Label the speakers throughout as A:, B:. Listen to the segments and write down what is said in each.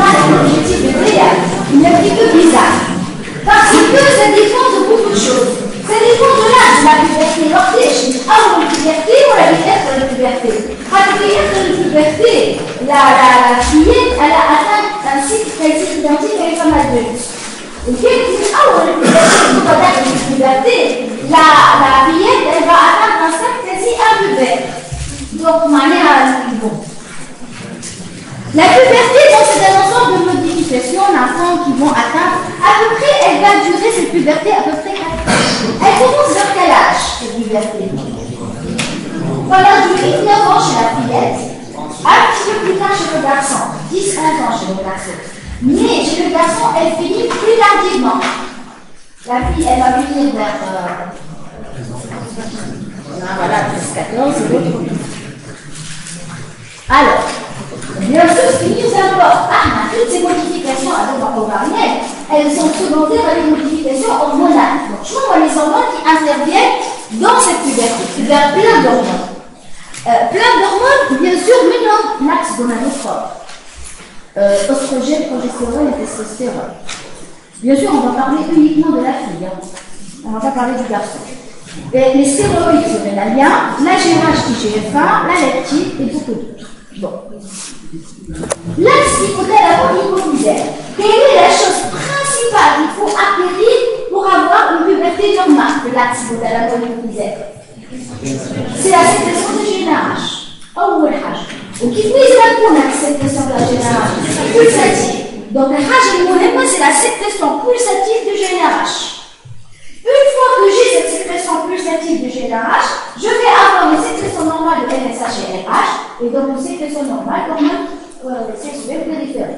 A: pas l'objectif idéal. Il est un petit peu bizarre. Parce que ça dépend de beaucoup de choses. Ça dépend de l'âge de la puberté. Avant la puberté ou la vitesse de la puberté. À la puberté, la fillette, elle a atteint un cycle identique avec un adulte. Et avant la puberté, la fillette, elle va atteindre un stade quasi invulgaire. Donc, bon. La puberté, c'est un ensemble de modifications d'enfants qui vont atteindre, à peu près, elle va durer cette puberté à peu près 4 ans. Elle commence vers quel âge, cette puberté? Voilà, du 8-9 ans chez la fillette, un petit peu plus tard chez le garçon, 10-11 ans chez le garçon. Mais chez le garçon, elle finit plus tardivement. La fille, elle va finir vers... voilà, plus 14, c'est l'autre. Alors, bien sûr, ce qui nous importe, toutes ces modifications ovariennes, elles sont secondaires à des modifications hormonales. Donc, je vois les hormones qui interviennent dans cette puberté. Il y a plein d'hormones. Plein d'hormones, bien sûr, mais l'axe gonadotrophe. Oestrogène, progestérone et testostérone. Bien sûr, on va parler uniquement de la fille. On ne va pas parler du garçon. Et les stéroïdes surrénaliens, la GH IGF-1, la leptine et beaucoup d'autres. Bon. L'axe hypothalamo-hypophysaire. Quelle est la chose principale qu'il faut acquérir pour avoir une puberté normale de l'axe hypothalamo-hypophysaire? C'est la sécrétion de GnRH. أول حاجة. وكيف يكون السكريشن de GnRH pulsative. Donc la حاجة المهمة c'est la sécrétion pulsative de GnRH. Une fois que j'ai cette sécrétion pulsative de GnRH, je vais avoir une sécrétion normale de LSH et LH, et donc une sécrétion normale d'hormones sexuelles périphériques.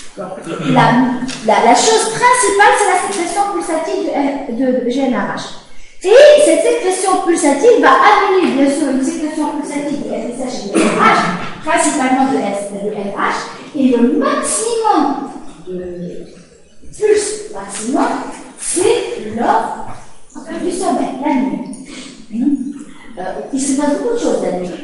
A: La chose principale, c'est la sécrétion pulsative de GnRH. Et cette sécrétion pulsative va amener bien sûr une sécrétion pulsative de LSH et de LH, principalement de LH, et le maximum de pulse maximum, c'est lors du sommeil, la nuit. Il se passe beaucoup de choses la nuit.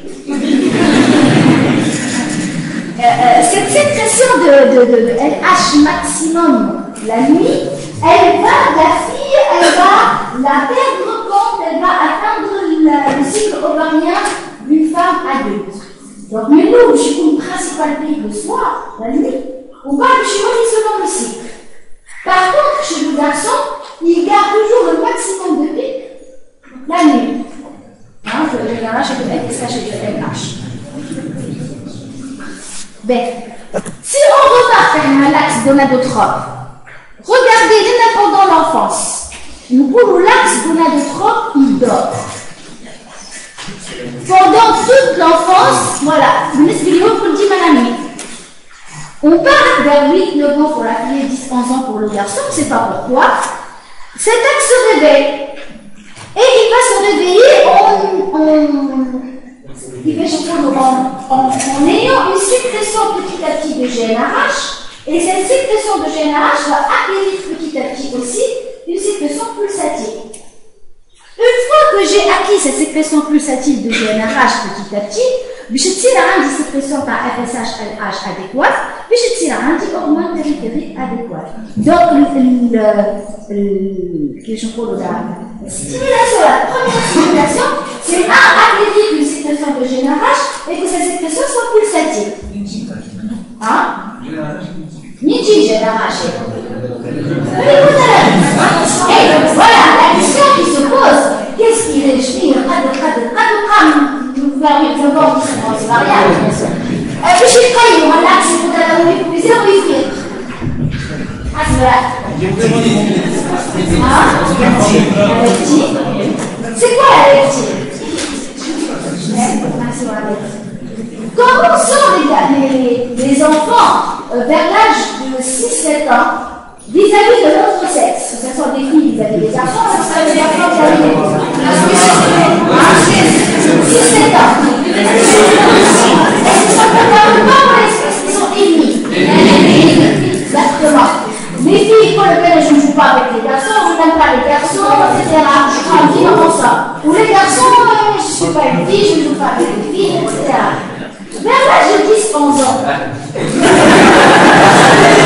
A: Cette sécrétion de LH maximum la nuit, la fille, elle va la perdre quand elle va atteindre le cycle ovarien d'une femme adulte. Donc, mais nous, je suis une principale pique le soir, la nuit, on parle de chirurgie selon le cycle. Par contre, chez le garçon, il garde toujours le maximum de pics la nuit. Le GnRH et le LSH et le LH. Ben, si on remarque un l'axe gonadotrophe, regardez pendant l'enfance. Nous pouvons l'axe gonadotrophe, il dort. Pendant toute l'enfance, voilà, vous laissez vidéo pour le dire à la nuit. On part vers 8-9 ans pour la fille, 10-11 ans pour le garçon, on ne sait pas pourquoi. Cet axe se réveille. Et il va se réveiller en ayant une sécrétion petit à petit de GnRH. Et cette sécrétion de GnRH va acquérir petit à petit aussi une sécrétion pulsative. Une fois que j'ai acquis cette sécrétion pulsative de GnRH petit à petit, je tire une sécrétion par FSH-LH adéquate, puis je tire une hormone périphérique adéquate. Donc, la stimulation, la première stimulation, c'est acquérir une sécrétion de GnRH et que cette sécrétion soit pulsative. Niti GnRH. Et voilà, la question qui se pose, qu'est-ce qu'il est? Je dis, c'est variable, bien sûr. Je suis prêt, on a c'est pour la plusieurs oui. C'est quoi la lectine? Comment sont les enfants vers l'âge de 6-7 ans vis-à-vis de l'autre sexe? Que ce soit des filles vis-à-vis des garçons, que ce soit des garçons vis-à-vis des filles. 6-7 ans. Est-ce que ça peut faire le temps ou est-ce qu'ils sont ennemis? Exactement. Les filles, pour lesquelles je ne joue pas avec les garçons, je n'aime pas les garçons, etc. Je prends un film ensemble. Ou les garçons, je ne suis pas une fille, je ne joue pas avec les filles, etc. Vers l'âge de 10-11 ans.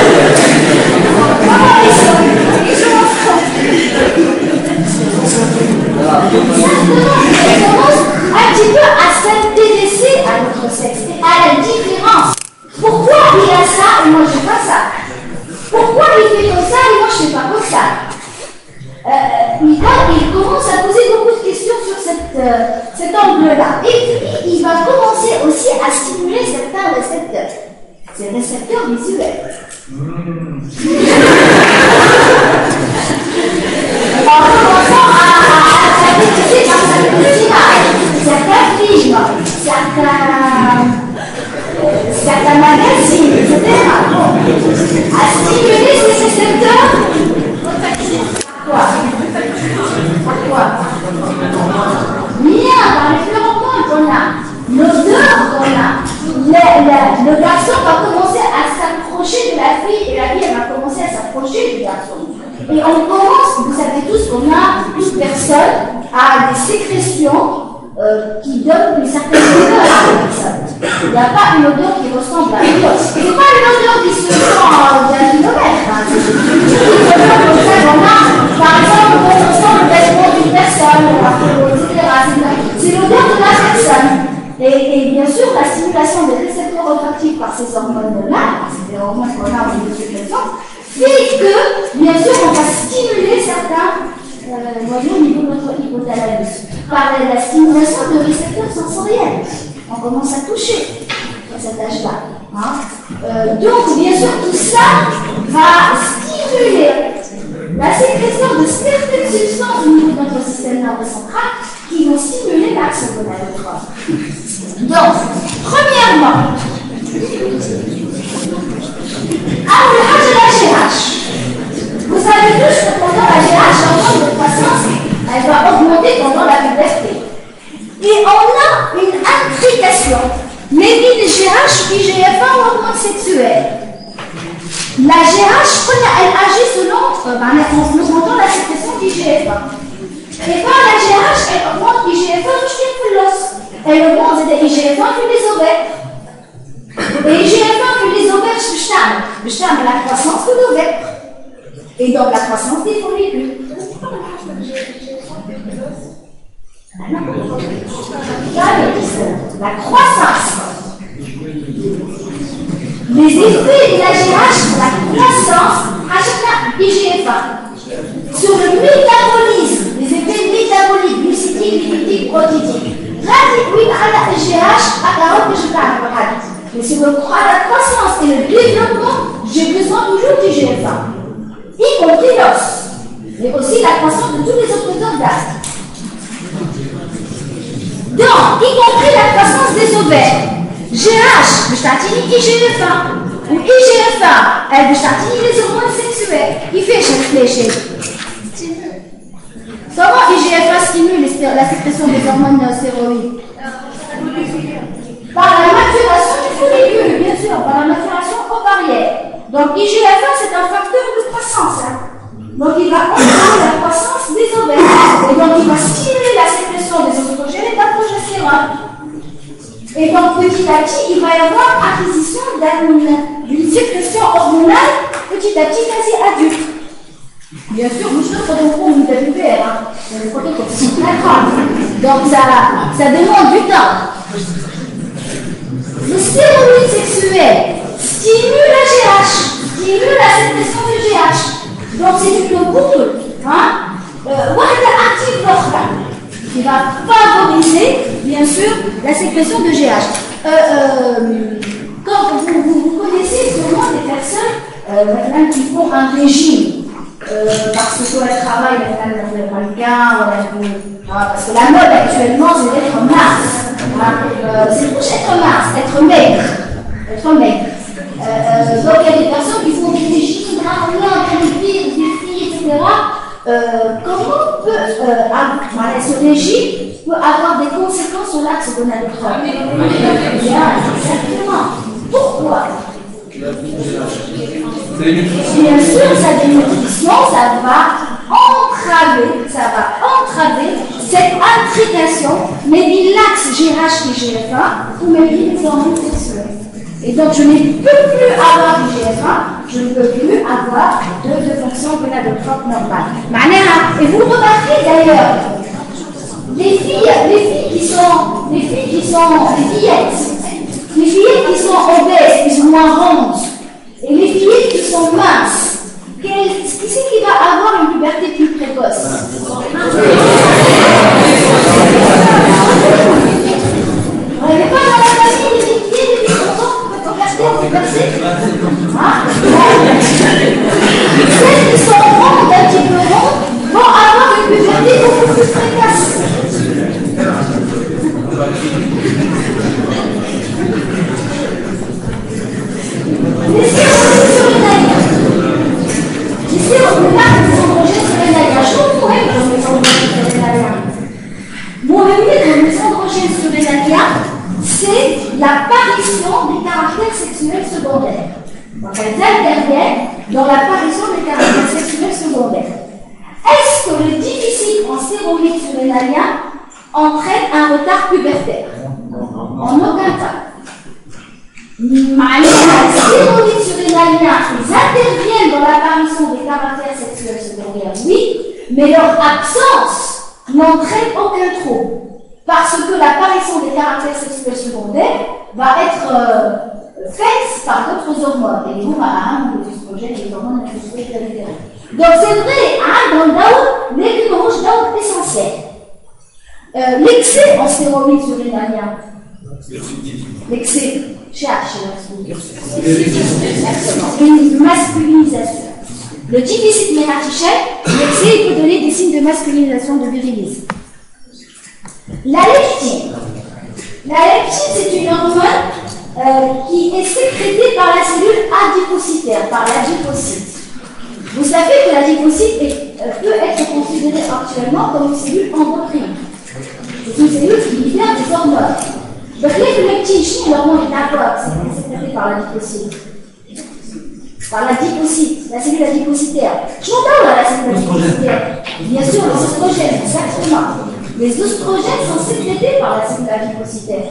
A: la différence. Pourquoi il a ça et moi je fais pas ça? Pourquoi il fait comme ça et moi je fais pas comme ça? Il commence à poser beaucoup de questions sur cet angle-là. Et puis, il va commencer aussi à stimuler certains récepteurs. Ces récepteurs visuels. En commençant à utiliser certains films, certains magazines, etc. À stimuler ces récepteurs. Pourquoi? Bien, par les phéromones qu'on a, l'odeur qu'on a, le garçon va commencer à s'approcher de la fille et la fille elle va commencer à s'approcher du garçon. Et on commence, vous savez tous qu'on a, toute personne a des sécrétions qui donnent une certaine odeur à la personne. Il n'y a pas une odeur qui ressemble à une autre. Ce n'est pas une odeur qui se sent d'un kilomètre. C'est une odeur comme ça qu'on a. Par exemple, on ressent le vêtement d'une personne, etc. C'est l'odeur de la personne. Et bien sûr, la stimulation des récepteurs olfactifs par ces hormones-là, c'est des hormones qu'on a au niveau de sécrétion, fait que, bien sûr, on va stimuler certains noyaux au niveau de notre hypothalamus. Par la stimulation de récepteurs sensoriels. On commence à toucher à cet âge-là. Hein? Donc, bien sûr, tout ça va stimuler la sécrétion de certaines substances au niveau de notre système nerveux central qui vont stimuler l'axe gonadotrophe. Donc, premièrement, la GH. Vous savez tous que pendant la GH, l'hormone de croissance, elle va augmenter pendant la puberté. Et on a une implication. GH, IGF-1 ou hormone sexuelle. La GH, elle agit selon, en augmentant la sécrétion d'IGF-1. Et quand la GH, elle augmente IGF-1 jusqu'à l'os. Elle augmente IGF-1 puis les ovaires. Et IGF-1 puis les ovaires, je la croissance de l'ovaire. Et donc la croissance des follicules. La croissance. Les effets de la GH sur la croissance, IGF-1. Sur le métabolisme, les effets métaboliques, glucidiques, lipidiques, protidiques. Oui, à la GH, à 40 que je parle. Mais sur la croissance et le développement, j'ai besoin toujours d'IGF-1. Y compris l'os. Mais aussi la croissance de tous les autres organes. Donc, y compris la croissance des ovaires. GH, بتعطيني IGF-1 و IGF-1 elle بتعطيني les hormones sexuelles. كيفاش هالثلاثة؟ Comment IGF-1 stimule la sécrétion des hormones stéroïdes? Par la maturation du follicule, bien sûr, par la maturation ovarienne. Donc IGF-1 c'est un facteur de croissance. Hein. Donc il va entraîner la croissance des ovaires. Et donc il va stimuler la sécrétion des oestrogènes et de la progestérone. Et donc petit à petit, il va y avoir acquisition d'une sécrétion hormonale petit à petit quasi adulte. Bien sûr, nous sommes dans le groupe de l'UPR, c'est le protocole. D'accord. Donc ça demande du temps. Le stéroïde sexuel stimule la GH, stimule la sécrétion du GH. Donc c'est une boucle. Active l'organe qui va favoriser, bien sûr, la sécrétion de GH. Quand vous connaissez sûrement des personnes qui font un régime. Parce qu'elle travaille avec quelqu'un, parce que la mode actuellement c'est d'être mince. C'est pour être mince, être maigre. Donc il y a des personnes qui font des régimes, des filles, etc. Comment peut ce régime peut avoir des conséquences sur l'axe gonadotrophe? Exactement. Pourquoi? Bien sûr, sa dénutrition, ça va entraver cette intrication, mais l'axe GH et GF1 ou même les hormones sexuelles. Et donc, je ne peux plus avoir du GF1, je ne peux plus avoir de fonction gonadotrophe normale. Et vous le remarquez d'ailleurs, les filles qui sont des fillettes, Les fillettes qui sont obèses, qui sont moins rondes, et les fillettes qui sont minces, qui c'est qui va avoir une puberté plus précoce? On n'est pas dans la famille des filles, des filles qui sont puberté. Celles qui sont rondes, un petit peu rondes, vont avoir une puberté beaucoup plus précoce. Ici, on regarde les androgènes sur les nalgas. Je comprends même que les androgènes sur les nalgas. Mon but de les androgènes sur les nalgas, c'est l'apparition des caractères sexuels secondaires. Donc, elles interviennent dans l'apparition des caractères sexuels secondaires. Est-ce que le déficit en stéroïdes sur les nalgas entraîne un retard pubertaire? En aucun cas. Les stéroïdes surrénaliens, ils interviennent dans l'apparition des caractères sexuels secondaires, oui, mais leur absence n'entraîne aucun trouble, parce que l'apparition des caractères sexuels secondaires va être faite par d'autres hormones, et les hormones, les oestrogènes, les hormones etc. Donc c'est vrai, dans le DAO, les rouges DAO essentiel. L'excès en stéroïdes surrénaliens, l'excès. Une masculinisation. Le déficit ménatichel, l'excès, il peut donner des signes de masculinisation, de virilisme. La leptine. La leptine, c'est une hormone qui est sécrétée par la cellule adipocytaire, par l'adipocyte. Vous savez que l'adipocyte peut être considérée actuellement comme une cellule endocrine. C'est une cellule qui libère des hormones. Donc, les leptines, l'hormone est d'accord, c'est sécrété par l'adipocyte. Par l'adipocyte, la cellule adipocytaire. Je m'entends là, la cellule adipocytaire. Bien sûr, les oestrogènes, exactement. Les oestrogènes sont sécrétés par la cellule adipocytaire.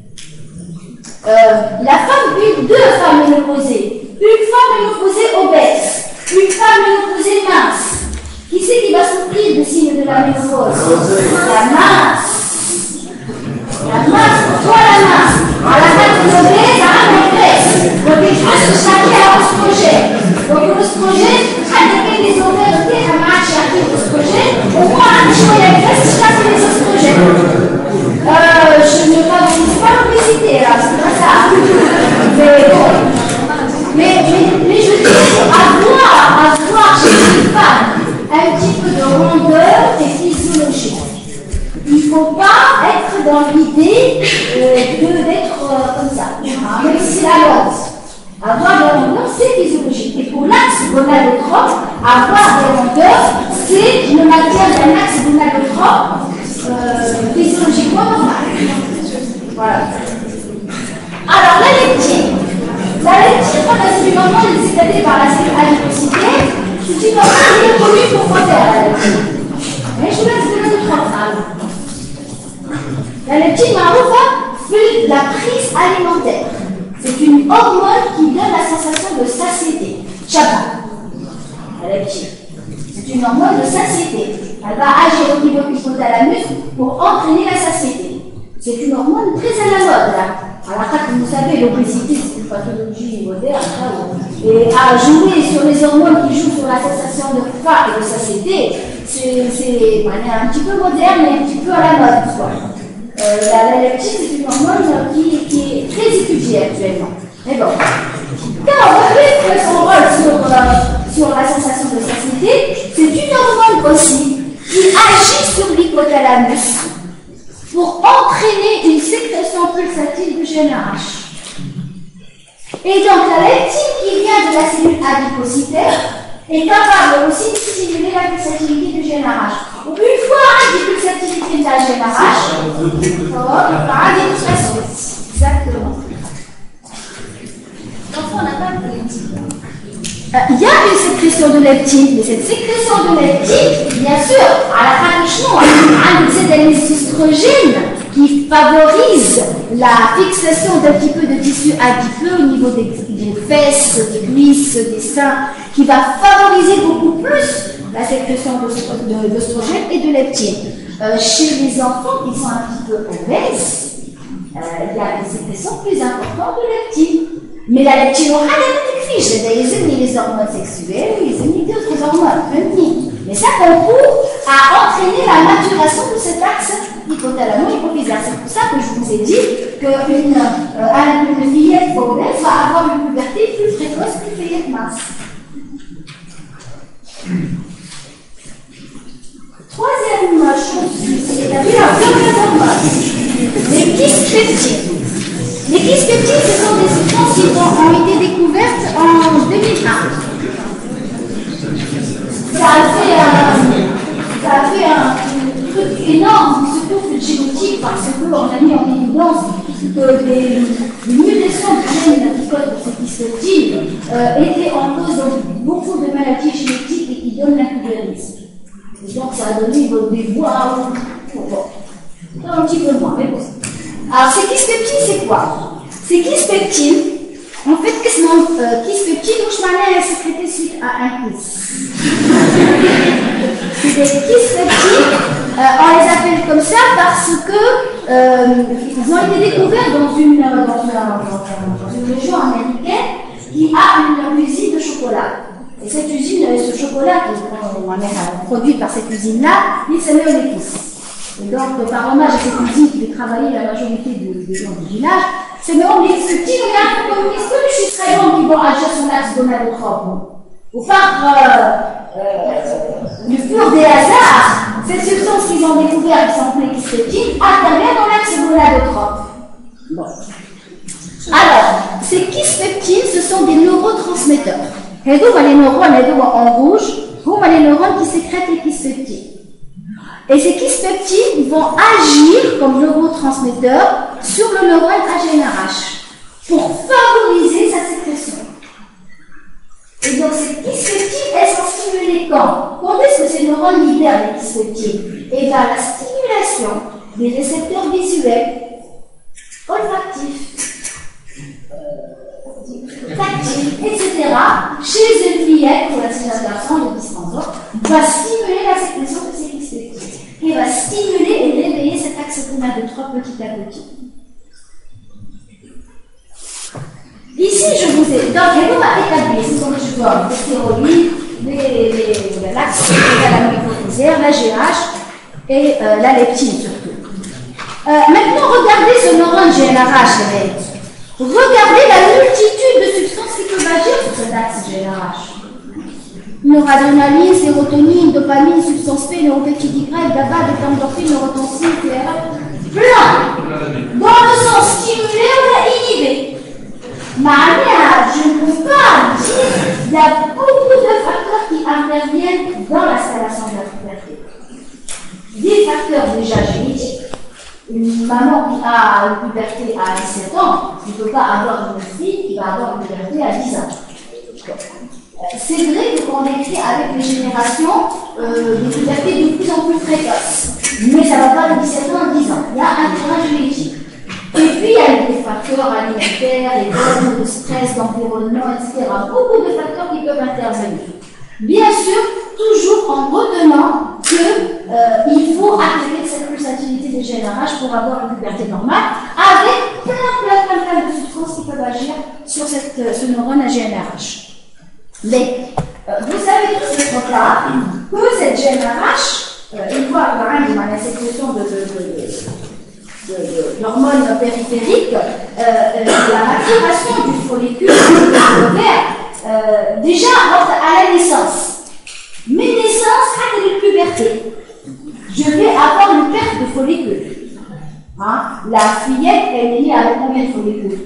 A: Deux femmes ménopausées. Une femme ménopausée obèse. Une femme ménopausée mince. Qui c'est qui va souffrir des signes de la ménopause? La mince. La masse, pourquoi la masse? À la fin de l'obèse, à la maîtresse. Donc il faut se changer à l'oestrogène. Donc l'oestrogène, à dépend des ovaires, à marche à l'oestrogène, au moins un petit peu la graisse, je chasse les oestrogènes. Je ne favorise pas l'obésité, là, c'est pas ça. Mais bon. Mais je dis, avoir chez les femmes un petit peu de rondeur et physiologique. Il ne faut pas être dans l'idée d'être comme ça, même si c'est la mode. Avoir des rondeurs, c'est physiologique. Et pour l'axe gonadotrophe, avoir des rondeurs, c'est le maintien d'un axe gonadotrophe physiologiquement normal. Voilà. Alors, la leptine. La leptine, quand c'est une hormone sécrétée par la cellule adipocytaire, c'est une hormone qui est connue pour faire la leptine. Mais je vous laisse donner d'autres phrases. La leptine معروفة fait la prise alimentaire. C'est une hormone qui donne la sensation de satiété. Chaba. La leptine. C'est une hormone de satiété. Elle va agir au niveau du hypothalamus pour entraîner la satiété. C'est une hormone très à la mode là. Alors, vous savez, l'obésité, c'est une pathologie moderne. Et à jouer sur les hormones qui jouent sur la sensation de faim et de satiété, c'est un petit peu moderne et un petit peu à la mode. Quoi. La leptine, c'est une hormone qui est très étudiée actuellement. Mais bon, quand on reflète son rôle sur la sensation de satiété, c'est une hormone aussi qui agit sur l'hypothalamus pour entraîner une sécrétion pulsative du gène RH. Et donc la leptine qui vient de la cellule adipocytaire est capable aussi de stimuler la pulsatilité du gène RH. Une fois la pulsatilité de la gène RH, on va des pulsations. Exactement. Donc on n'a pas de leptine. Il y a une sécrétion de leptine, mais cette sécrétion de leptine, bien sûr, à la fin du chemin, c'est des oestrogènes qui favorisent la fixation d'un petit peu de tissu adipeux au niveau des fesses, des cuisses, des seins, qui va favoriser beaucoup plus la sécrétion d'oestrogènes et de leptine. Chez les enfants qui sont un petit peu obèses, il y a des sécrétions plus importantes de leptine. Mais la leptine orale, elle est fiche. Les hormones sexuelles, les autres hormones, mais ça concourt à entraîner la maturation de cet axe hypothalamo-hypophysaire. C'est pour ça que je vous ai dit qu'une fillette pauvette va avoir une puberté plus précoce qu'une fillette mince. Troisième chose, c'est établir la première hormone, les kystes peptides. Les kystes peptides, ce sont des substances qui ont été découvertes en 2001. Ça a fait un truc énorme, surtout génétique, parce qu'on a mis en évidence que les mutations de gènes qui codent pour ces kystes peptides étaient en cause de beaucoup de maladies génétiques et qui donnent l'incubarisme. Et donc ça a donné des voix, un petit peu moins, mais bon. Alors ces kystes peptides, c'est quoi? Ces kystes peptides, en fait, qu'est-ce que kystes peptides, je m'en ai sécrété suite à un kyste. C'est des kystes peptides, on les appelle comme ça parce que ils ont été découverts dans une région américaine qui a une usine de chocolat. Et cette usine, ce chocolat qu'on a produit par cette usine-là, il s'est mis au épices. Et donc, par hommage à cette usine qui fait travailler la majorité des gens du village, c'est mais on dit, ce petit regarde comme est-ce que je suis très bon qui vont agir son axe gonadotrope. Ou par le pur des hasards, cette substance qu'ils ont découverte, qui s'appelait kystéptine, intervient dans l'axe gonadotrope. Bon. Alors, ces kystéptines, ce sont des neurotransmetteurs. Et donc, les neurones en rouge, les neurones qui sécrètent les kystéptines. Et ces kystéptines vont agir comme neurotransmetteurs sur le neurone AGNRH pour favoriser sa sécrétion. Et donc, ces kystéptines, elles sont stimulées quand? Quand est-ce que ces neurones libèrent les kystéptines? Et bien, la stimulation des récepteurs visuels, olfactifs, tactile, etc., chez une fillette, pour la garçon de 10 ans, va stimuler la sécrétion de ces kystéptines et va stimuler et réveiller cet axe gonadotrope petit à petit. Ici, je vous ai, donc, elle va établir, ce sont les supports, les stéroïdes, l'axe hypothalamo-hypophysaire, la GH et la leptine surtout. Maintenant, regardez ce neurone GNRH, regardez la multitude de substances qui peuvent agir sur cet axe GNRH. Noradrénaline, sérotonine, dopamine, substance P, neuropeptide Y, GABA, bêta-endorphine, neurotensine, TRF, plein. Dans le sens stimulé ou inhibé. Mais je ne peux pas dire qu'il y a beaucoup de facteurs qui interviennent dans l'installation de la puberté. Des facteurs déjà génétiques. Une maman qui a une puberté à 17 ans, ne peut pas avoir une fille qui va avoir une puberté à 10 ans. C'est vrai qu'on écrit avec les générations des pubertés de plus en plus précoces. Mais ça ne va pas de 17 ans à 10 ans. Il y a un terrain génétique. Et puis il y a des facteurs alimentaires, les formes de stress, d'environnement, etc. Beaucoup de facteurs qui peuvent intervenir. Bien sûr, toujours en retenant qu'il faut activer cette pulsatilité des GNRH pour avoir une puberté normale, avec plein de substances qui peuvent agir sur ce neurone à GNRH. Mais vous savez tous ce truc-là, que cette GNRH, une fois qu'on a la sécrétion de l'hormone périphérique, la maturation du follicule ovaire, déjà à la naissance. Mais naissance, à la puberté, je vais avoir une perte de follicule. Hein? La fillette, elle est née avec combien de follicules?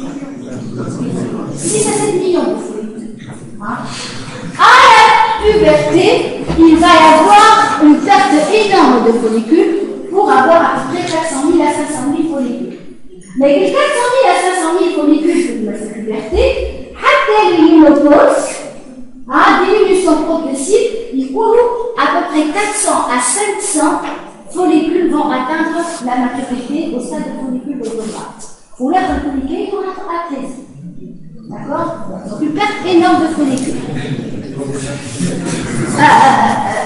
A: 6 à 7 millions de follicules. Hein? À la puberté, il va y avoir une perte énorme de follicules pour avoir à peu près 400 000 à 500 000 follicules. Mais les 400 000 à 500 000 follicules de cette puberté, après l'hyménopause, diminution progressive, il court à peu près 400 à 500 follicules vont atteindre la maturité au stade de follicule ovomat. Pour l'être follicule, il va être à 13. D'accord? Donc une perte énorme de follicules.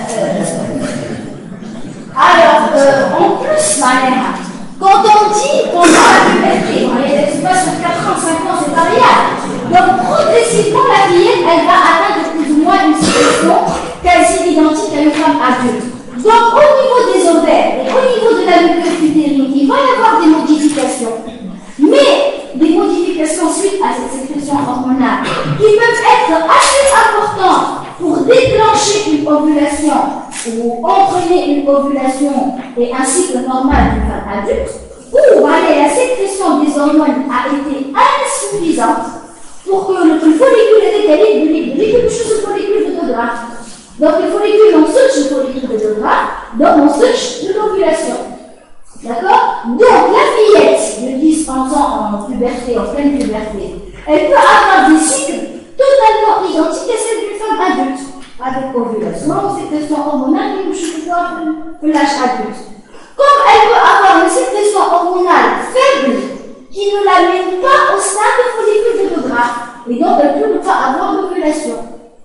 A: Alors, en plus, quand on dit pendant la puberté. C'est pas sur 4 ans, 5 ans, c'est variable. Donc, progressivement, la fillette, elle va atteindre plus ou moins une situation quasi identique à une femme adulte. Donc, au niveau des ovaires et au niveau de la muqueuse utérine, il va y avoir des modifications. Mais des modifications suite à cette sécrétion hormonale qui peuvent être assez importantes pour déclencher une ovulation ou entraîner une ovulation et un cycle normal d'une femme adulte, ou la sécrétion des hormones a été insuffisante pour que le follicule ait équilibre quelque chose de follicule de Dogra. Donc le follicule, on switch le follicule de Dogra, donc on switch de l'ovulation. D'accord? Donc la fillette de 10-11 ans en puberté, en pleine puberté, elle peut avoir des cycles totalement identiques à celles d'une femme adulte, avec ovulation, sécrétion hormonale et le l'âge adulte. Comme elle peut avoir une sécrétion hormonale faible qui ne l'amène pas au stade de follicule de Dogra, et donc elle peut ne pas avoir d'ovulation.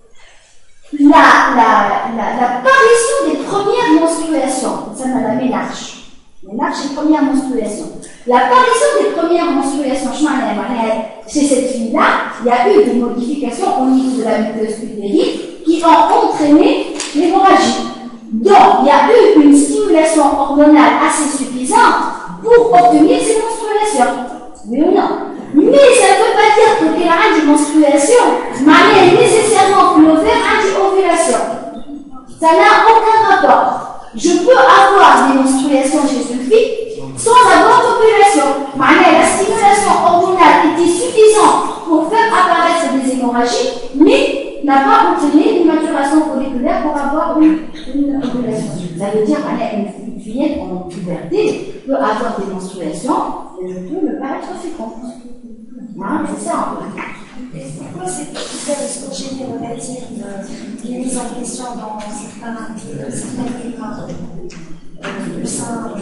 A: L'apparition des premières menstruations, ça on a la ménarche. Ménarche, c'est première menstruation. L'apparition des premières menstruations, chez cette fille-là, il y a eu des modifications au niveau de la muqueuse utérine qui ont entraîné l'hémorragie. Donc, il y a eu une stimulation hormonale assez suffisante pour obtenir ces menstruations. Oui ou non? Mais ça ne veut pas dire que qu'il y a une menstruation, mais nécessairement que l'ovaire a une ovulation. Ça n'a aucun rapport. Je peux avoir des menstruations chez une fille sans avoir d'ovulation. La stimulation hormonale était suffisante pour faire apparaître des hémorragies, mais n'a pas entraîné une maturation folliculaire pour avoir une ovulation. Ça veut dire qu'une fillette en puberté peut avoir des menstruations et peut ne pas être féconde. C'est ça un peu.
B: Pourquoi cette oestrogénie relative qui est mise en question dans certains climat du sein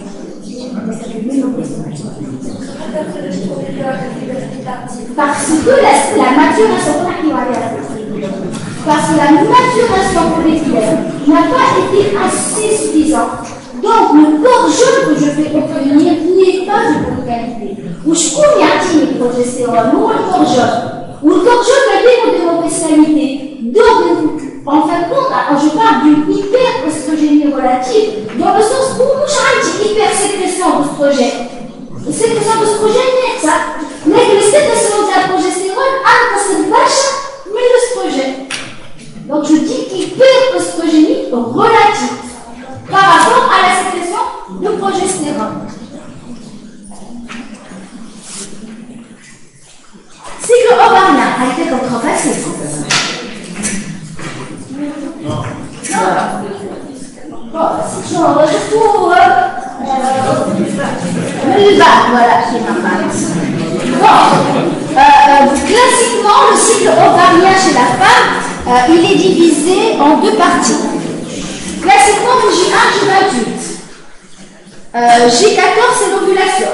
A: parce que la maturation folliculaire n'a pas été assez suffisante. Donc le corps jeune que je vais obtenir n'est pas de bonne qualité. Ou je combien de progestérone, ou le corps jeune. Ou le corps jeune a des de mauvaise qualité. Donc, en fin de compte, je parle d'une hyper-oestrogénie relative, dans le sens où je dis hyper-sécrétion d'oestrogène. Sécrétion d'oestrogène, ça. Mais le sécrétion de la progestérone a cette vache, mais l'oestrogène. Donc, je dis hyper-oestrogénie relative par rapport à la sécrétion de progestérone. Cycle ovarien a été controversé. Non. Bon, c'est surtout le bas, voilà, c'est normal. Bon, classiquement, le cycle ovarien chez la femme, il est divisé en deux parties. Classiquement, le J1, J28. J14, c'est l'ovulation.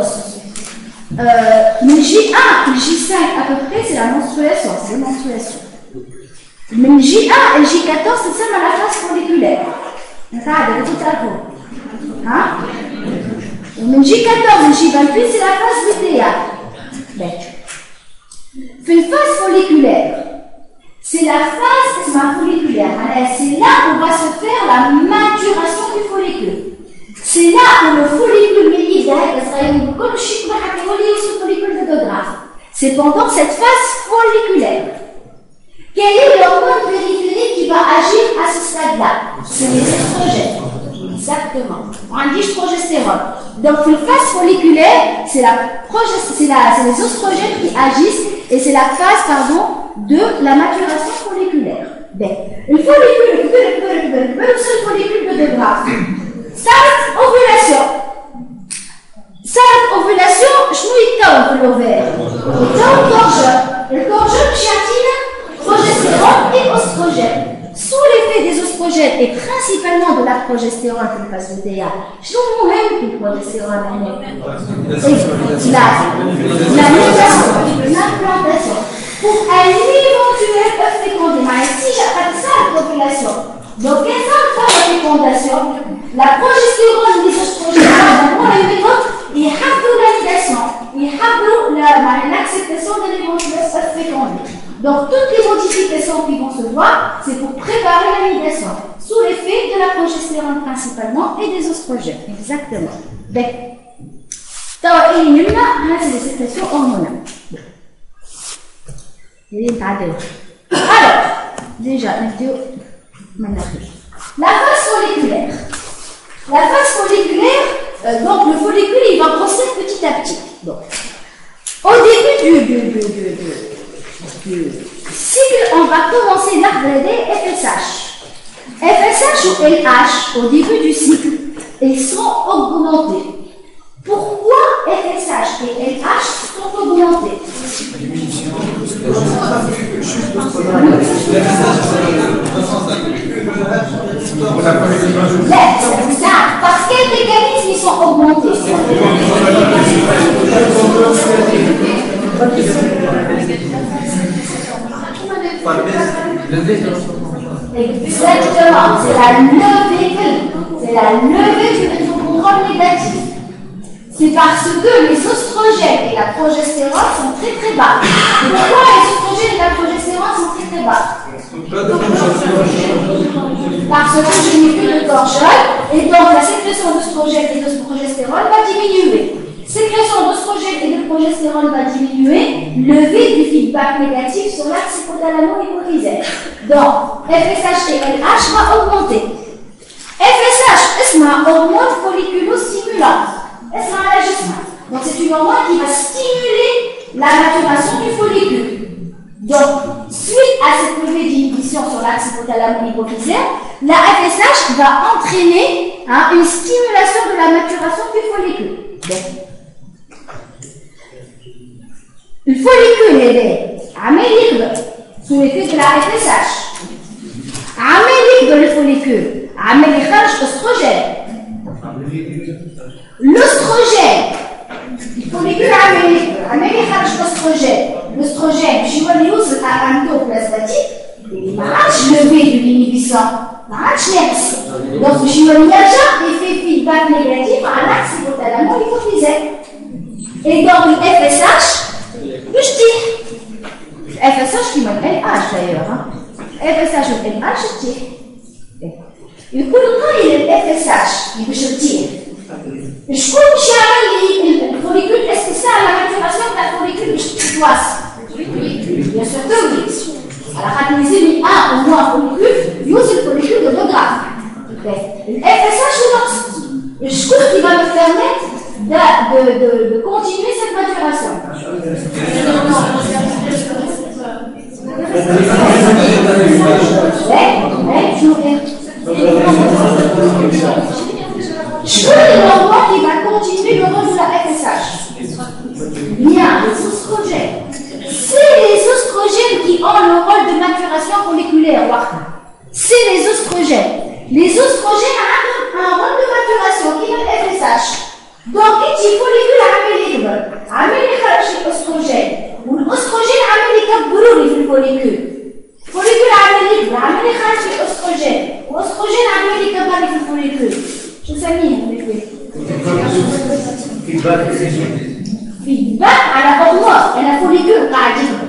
A: Le J1 et le J5 à peu près, c'est la menstruation, c'est la menstruation. Mais le J1 et le J14, c'est ça dans la phase folliculaire. Hein? Le J14 et le J28, c'est la phase lutéale. Fait une phase folliculaire. C'est la phase folliculaire. C'est là où va se faire la maturation du follicule. C'est là où le follicule médical, c'est pendant cette phase folliculaire. Quelle est l'hormone périphérique qui va agir à ce stade-là? C'est les estrogènes. Exactement. On dit progestérone. Donc, la phase folliculaire, c'est les oestrogènes qui agissent et c'est la phase, de la maturation folliculaire. Le follicule, le seul follicule de Dogra. Cette ovulation. Cette ovulation, je nous tombe l'ovaire. Le corps jeune, chiatine, progestérone et oestrogène. Sous l'effet des oestrogènes et principalement de la progestérone qui passe le DA, je trouve même que le progestérone l'implantation pour un éventuel œuf fécondé. Mais si j'appelle ça la population, donc quelle est la fécondation? La progestérone des oestrogènes, et prémenstruelles peuvent féconder. Donc, toutes les modifications qui vont se voir, c'est pour préparer la nidation, sous l'effet de la progestérone principalement et des oestrogènes. Exactement. Donc, il y a des sécrétions hormonales. Alors, déjà, la phase folliculaire. La phase folliculaire, donc le follicule, il va grossir petit à petit. Donc, au début du cycle, on va commencer d'upgrader FSH. FSH ou LH, au début du cycle, ils seront augmentés. Pourquoi FSH et LH sont augmentés? Par quel mécanisme ils sont augmentés? Exactement, c'est la levée du contrôle négatif. C'est parce que les oestrogènes et la progestérone sont très très bas. Pourquoi les oestrogènes et la progestérone sont très très bas? Parce que je n'ai plus de cortisol et donc la sécrétion d'oestrogènes et de progestérone va diminuer. Sécrétion d'oestrogènes et de progestérone va diminuer, levée du feedback négatif sur l'axe hypothalamo-hypophysaire. Donc, FSH et LH va augmenter. FSH, c'est une hormone folliculostimulante. Donc, c'est une hormone qui va stimuler la maturation du follicule. Donc, suite à cette levée d'inhibition sur l'axe hypothalamo-hypophysaire, la FSH va entraîner une stimulation de la maturation du follicule. Donc, le follicule est sous l'effet de la FSH. Le follicule, il خرج oestrogène. L'oestrogène, il follicule il خرج oestrogène. L'oestrogène, je vois les à un taux plasmatique, il m'a levé de l'inhibition. Donc, je vois effet feedback négatif à l'axe hypothalamo-hypophysaire. Et donc, le FSH, je dis, FSH qui m'a LH d'ailleurs. FSH ou LH, je dis. يكون قليل FSH اللي باش تطير. شكون باش يعمل الفوليكول اسكو على ماتيوراسيون تاع الفوليكول باش تتواصل؟ بيان سور توجد. على خاطر يلزمني او موان فوليكول يوصل الفوليكول دو غراف. FSH نقص. شكون qui va me permettre de continuer cette maturation? Je veux l'endroit qui va continuer le rôle de la FSH. Bien, les oestrogènes. C'est les oestrogènes qui ont le rôle de maturation folliculaire. C'est les oestrogènes. Les oestrogènes ont un rôle de maturation qui est le FSH. Donc, il faut follicule عمل يخرج الاستروجين والاستروجين عمل يكبروا لي في الفوليكول. الفوليكول عمل يكبر عمل يخرج الاستروجين والاستروجين عمل يكبر لي في الفوليكول. شو نسميه الفوليكول؟ فيدباك على هرمون. انا فوليكول قاعد يكبر.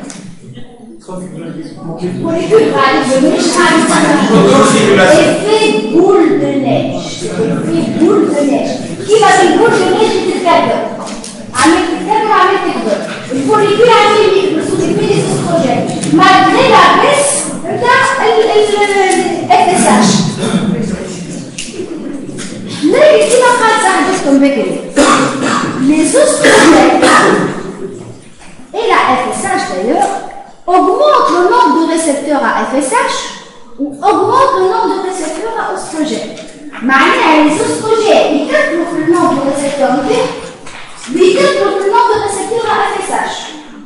A: فوليكول قاعد يكبر مش قاعد يكبر. effet boule de neige. effet boule de neige. كيف البول de neige بتتكبر؟ عملت تكبر وعملت تكبر. الفوليكول عمل يكبر sous effet des oestrogènes malgré la baisse بتاع FSH. ليه كيما قال صاحبتكم بكري؟ Les oestrogènes et la FSH d'ailleurs augmentent le nombre de récepteurs à FSH ou augmentent le nombre de récepteurs à oestrogènes. معناها les oestrogènes يكثروا في النوم de récepteurs بيكثروا في النوم de récepteurs à FSH.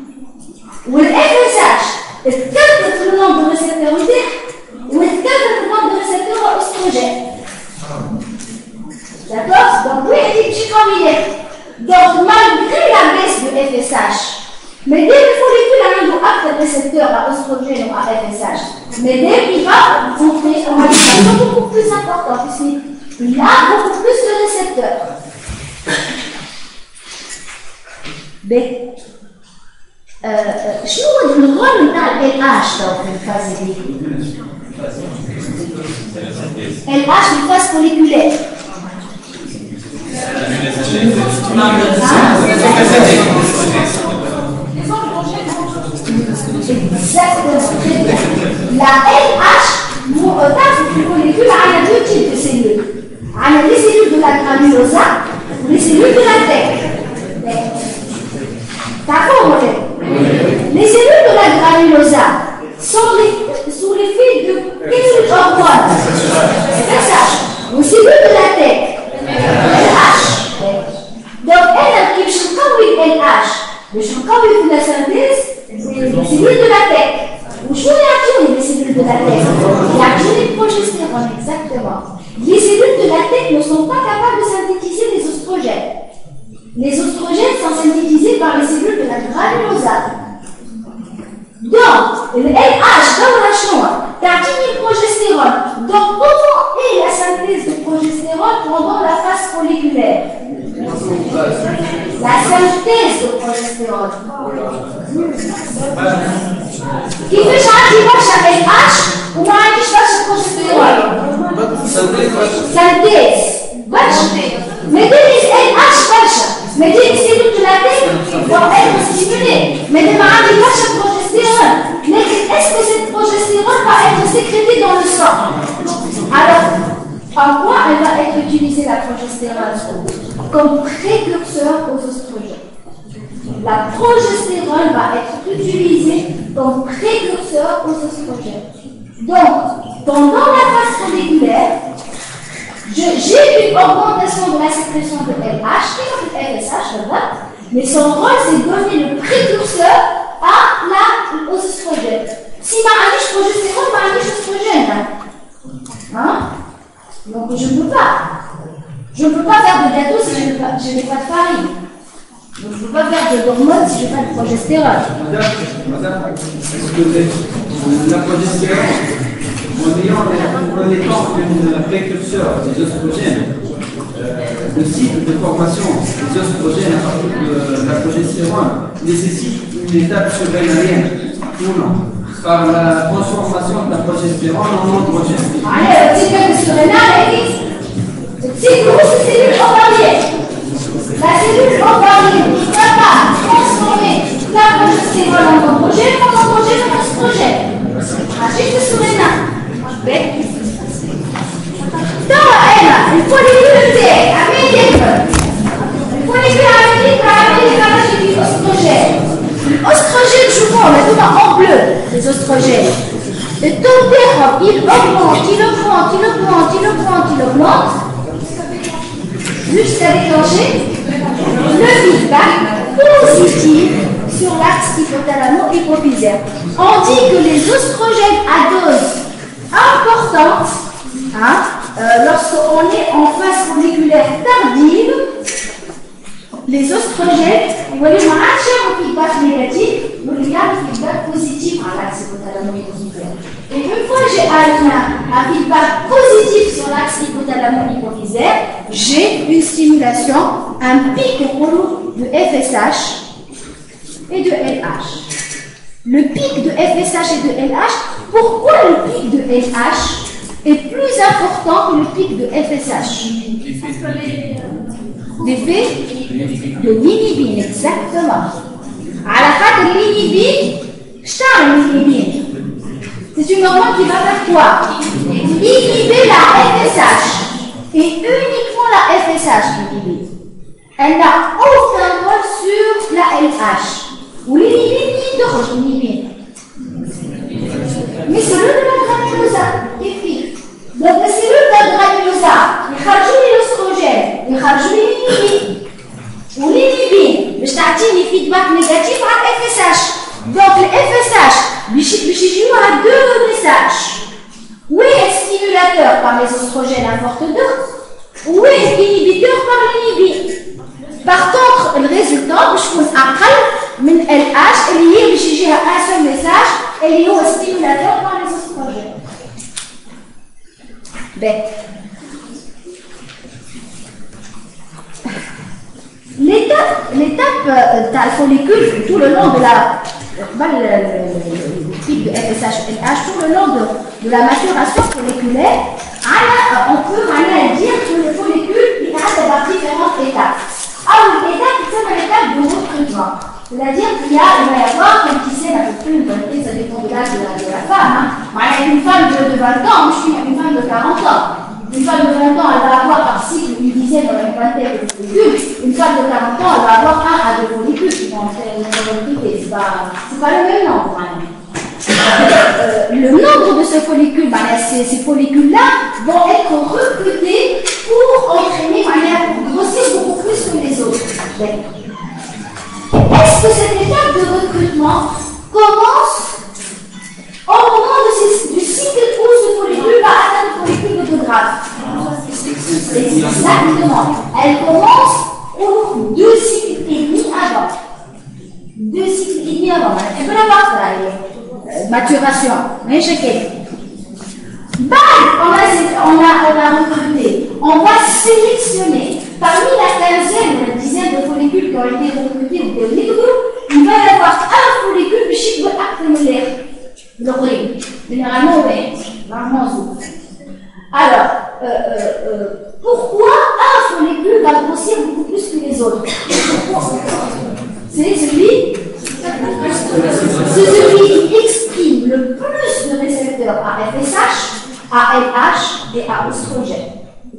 A: والFSH تكثر في النوم de récepteurs وتكثر في النوم de récepteurs à oestrogènes. D'accord? Donc oui, il y a des petits combinaisons. Donc malgré la baisse de FSH, mais dès le follicule a un acte récepteur à oestrogène ou à FSH, mais dès qu'il va entrer en maturation beaucoup plus importante, puisqu'il a beaucoup plus de récepteurs. B. شنو هو الرول نتاع ال LH في الفاز دي؟ LH في الفاز فوليكولير. La LH تعرفوا في الفوليكول على deux types de cellules. على les cellules de la granulosa ou les cellules de la tête. D'accord, les cellules de la granulosa sont sous l'effet de quel hormone? FSH. Les cellules de la tête, LH. Donc, elle qui est LH, mais je suis la synthèse, les cellules de la tête. Où je vais actionner les cellules de la tête? Il y a actionné le progestérone, exactement. Les cellules de la tête ne sont pas capables de synthétiser les oestrogènes. Les oestrogènes sont synthétisés par les cellules de la granulosa. Donc, le LH dans la chambre, t'actionne le progestérone. Donc, comment est la synthèse de progestérone pendant la phase folliculaire? La synthèse de progestérone. Qui fait changer LH ou ما عنديش برشا progestérone. Synthèse. Mais les LH برشا. Mais les cellules de la tête vont être stimulées. Mais ما عندي برشا progestérone. Mais est-ce que cette progestérone va être sécrétée dans le sang? Alors, en quoi elle va être utilisée la progestérone? Comme précurseur aux oestrogènes. La progestérone va être utilisée comme précurseur aux oestrogènes. Donc, pendant la phase folliculaire, j'ai une augmentation de la sécrétion de LH, qui est le FSH, mais son rôle, c'est de donner le précurseur aux oestrogènes. Si ma aniche progestérone, ma aniche oestrogène. Hein? Donc, je ne peux pas. Je ne peux pas faire de gâteau si je n'ai pas de farine. Donc, je ne peux pas faire d'hormones si je n'ai pas de progestérone.
C: Madame, est-ce que la progestérone, en étant un précurseur des oestrogènes, le cycle de formation des oestrogènes à partir de la progestérone nécessite une étape surrénalienne ou non? Par la transformation de la progestérone en androgène.
A: Allez, le cycle surrénal, c'est une cellule ovarienne. La cellule ovarienne ne peut pas transformer la progestérone en androgène en oestrogène. Un cycle surrénal. Donc, il faut les lutter avec les femmes. Il faut les faire avec les oestrogènes. L'oestrogène, je vois, on a tout en bleu, les oestrogènes. Le taux d'erreur, il augmente, jusqu'à déclencher le feedback positif sur l'axe hypothalamo-hypophysaire. On dit que les oestrogènes à dose importante, lorsqu'on est en phase folliculaire tardive, les oestrogènes, vous voyez, on a un feedback négatif, mais il y a un feedback positif à l'axe hypothalamo-hypophysaire. Et une fois que j'ai un feedback positif sur l'axe hypothalamo-hypophysaire, j'ai une stimulation, un pic de FSH et de LH. Le pic de FSH et de LH, pourquoi le pic de LH est plus important que le pic de FSH? L'effet de l'inhibine, exactement. À la fin de l'inhibine, c'est une hormone qui va faire quoi? Inhiber la FSH. Et uniquement la FSH inhibée. Elle n'a aucun rôle sur la LH. Ou l'inhibine, l'inhibine. Mais c'est le de la granulosa qui fixe. Donc les cellules de la granulosa, ils rajoutent l'oestrogène, ils rajoutent l'inhibine. Ou l'inhibine, mais je t'attire les feedbacks négatifs à FSH. Donc le FSH, il joue à deux messages. Où est le stimulateur par les oestrogènes à forte dose? Où est l'inhibiteur par l'inhibine? Par contre, le résultat, je trouve أقل من LH اللي هي باش يجيها un seul message اللي هو stimulateur par les oestrogènes. Ben. L'étape t'as le follicule tout le long de la pic de FSH-LH, tout le long de la maturation folliculaire. On peut dire que le follicule il a différentes étapes. L'étape, c'est l'étape de recrutement. C'est-à-dire qu'il va y avoir, comme tu sais, à peu près une vingtaine, ça dépend de l'âge de la femme. Une femme de 20 ans, je suis une femme de 40 ans. Une femme de 20 ans, elle va avoir par cycle une dizaine, une vingtaine de follicules. Une femme de 40 ans, elle va avoir 1 à 2 follicules qui vont faire une recruter. C'est pas le même nombre. Le nombre de ce follicule, ces follicules-là vont être recrutés pour entraîner, pour grossir beaucoup plus que les autres. Est-ce que cette étape de recrutement commence au moment du cycle où ce follicule va atteindre le follicule photographe? Exactement. Elle commence pour 2 cycles et demi avant. 2 cycles et demi avant. Elle peut l'avoir, maturation. Mais chacun. On a recruté. On va sélectionner. Parmi la quinzaine ou la dizaine de follicules qui ont été recrutés ou délivrés, il va y avoir un follicule de chiffre accumulaire. Généralement, oui. Rarement, alors, pourquoi un follicule va grossir beaucoup plus que les autres? C'est celui qui exprime le plus de récepteurs à FSH, à LH et à oestrogène.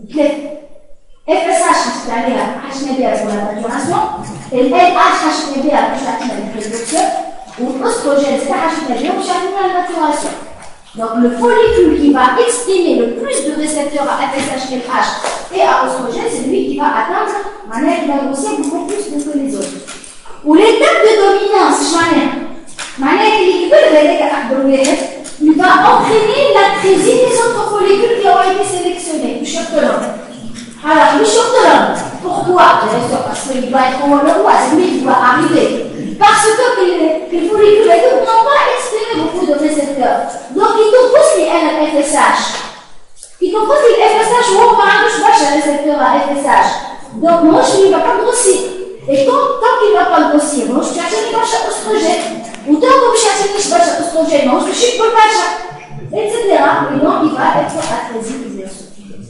A: FSH c'est à HNB pour la maturation, et LH HNB pour la reproduction, ou oestrogène c'est HNB pour la maturation. Donc le follicule qui va exprimer le plus de récepteurs à FSH, LH et à oestrogène, c'est lui qui va atteindre, qui va grossir beaucoup plus que les autres. Ou l'étape de dominance, il va entraîner l'atrésie des autres follicules qui ont été sélectionnés. Alors, le short-term, pourquoi? Parce qu'il va être au roi, c'est lui qui va arriver. Parce que les follicules n'ont pas exprimé beaucoup de récepteurs. Donc, ils te poussent les FSH. Ils te poussent les FSH où on va un récepteur à FSH. Donc, moi, je ne vais pas grossir. Et tant qu'il ne va pas grossir, moi, je cherche les vaches oestrogènes. Ou tant que vous cherchez les vaches oestrogènes, moi, je suis pas vache. Etc. Et donc, il va être atrésié des oestrogènes.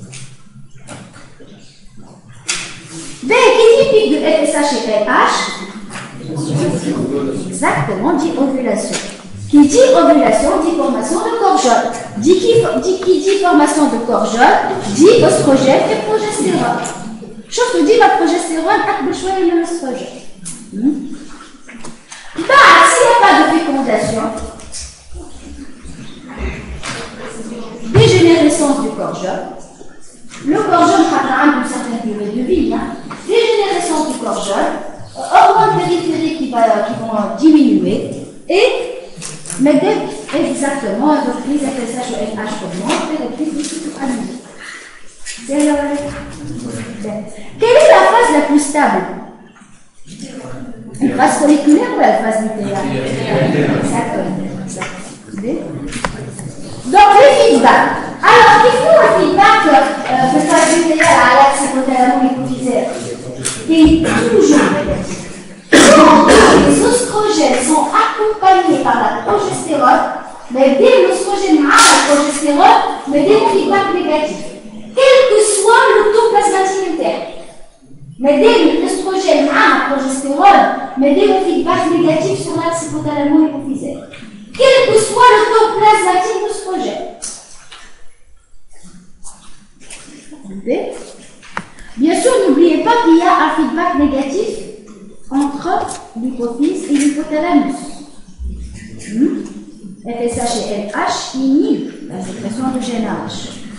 A: B, qui dit pic de FSH et LH? Exactement, dit ovulation. Qui dit ovulation dit formation de corps jaune. Qui dit formation de corps jaune dit oestrogène et progestérone. Chose que dit la progestérone, acte de choix et l'oestrogène. S'il n'y a pas de fécondation, dégénérescence du corps jaune, le corps jaune a une certaine durée de vie, dégénérescence du corps jaune, hormones périphériques qui vont diminuer, et exactement, donc les FSH ou LH augmentent et le plus du cycle annuel. Quelle est la phase la plus stable? Une phase folliculaire ou la phase lutéale? Exactement. Donc, les feedbacks. Alors, qu'est-ce que le feedback de phase lutéale à l'axe hypothalamo-hypophysaire? Il est toujours négatif. Les oestrogènes sont accompagnés par la progestérone, mais dès l'oestrogène a la progestérone, mais dès le feedback négatif. Quel que soit le taux plasmatique interne. Mais dès l'oestrogène a la progestérone, mais dès le feedback négatif sur l'axe hypothalamo-hypophysaire. Quel que soit le taux plasmatique d'oestrogène. Bien sûr, n'oubliez pas qu'il y a un feedback négatif entre l'hypophyse et l'hypothalamus. FSH et LH inhibent la sécrétion de GnRH.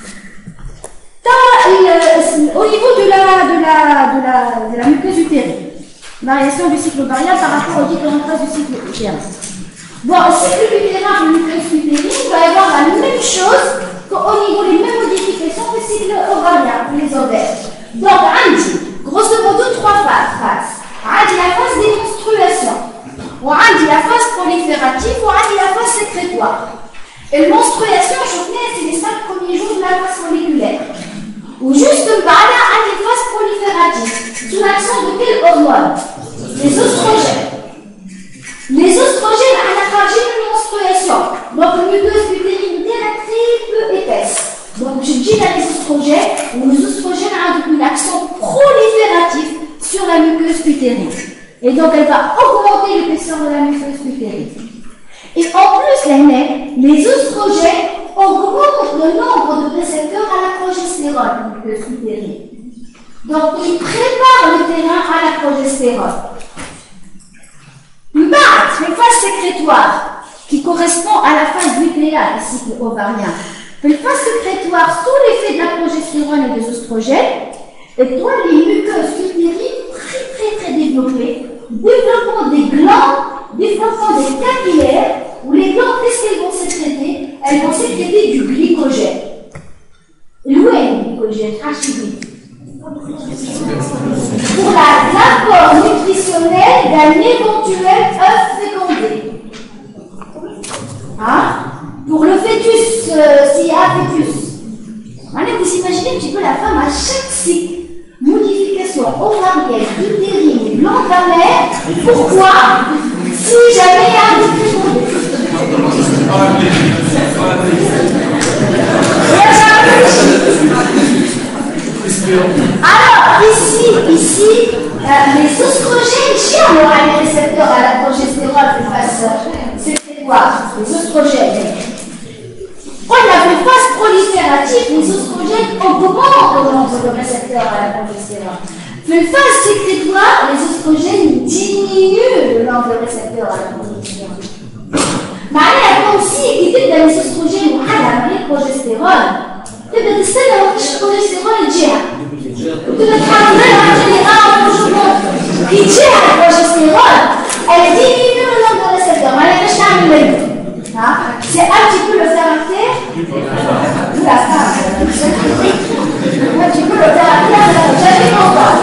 A: Au niveau de la muqueuse utérine, variation du cycle ovarien par rapport aux différentes phases du cycle utérin. Bon, au cycle utérin de muqueuse utérine, il va y avoir la même chose qu'au niveau des mêmes modifications que le cycle ovarien, les ovaires. Donc, grosso modo, 3 phases. La phase des menstruations, la phase proliférative, la phase sécrétoire. Et la menstruation, c'est les 5 premiers jours de la phase folliculaire. Ou juste une phase proliférative, sous l'action de quelle hormone? Les oestrogènes. Les oestrogènes à la fragile menstruation. Donc, le muqueuse utérine est très peu épaisse. Donc, je dis là les oestrogènes, où les oestrogènes ont une action proliférative sur la muqueuse utérine. Et donc, elle va augmenter l'épaisseur de la muqueuse utérine. Et en plus, les oestrogènes augmentent le nombre de récepteurs à la progestérone, la muqueuse utérine. Donc, ils préparent le terrain à la progestérone. Une phase sécrétoire qui correspond à la phase nucléaire du cycle ovarien. Une phase sécrétoire sous l'effet de la progestérone et des oestrogènes, et toi, les muqueuses utérines très développées, développement des glandes, développement des capillaires, où les glandes, qu'est-ce qu'elles vont sécréter? Elles vont sécréter du glycogène. Et où est le glycogène? Pour l'apport nutritionnel d'un éventuel œuf fécondé. Hein? Pour le fœtus, s'il y a un fœtus. Allez, vous imaginez un petit peu la femme à chaque cycle. Modification ovarienne, utérine et glande mammaire. Pourquoi? Si jamais il y a un œuf fécondé. Alors, ici, les oestrogènes cherchent les récepteurs à la progestérone de phase sécrétoire, les oestrogènes. On a une phase proliférative, les oestrogènes augmentent le nombre de récepteurs à la progestérone. Une phase sécrétoire, les oestrogènes diminuent le nombre de récepteurs à la progestérone. معناها comme si يزيد الاستروجين وحدها من البروجستيرون تبدا تستنى وقت البروجستيرون تجيها وتبدا تحاول لها عشان يجيها البروجستيرون elle diminue le nombre de récepteurs معناها باش تعمل منه c'est un petit peu le caractère de la femme un petit peu le caractère de la jamais mentale.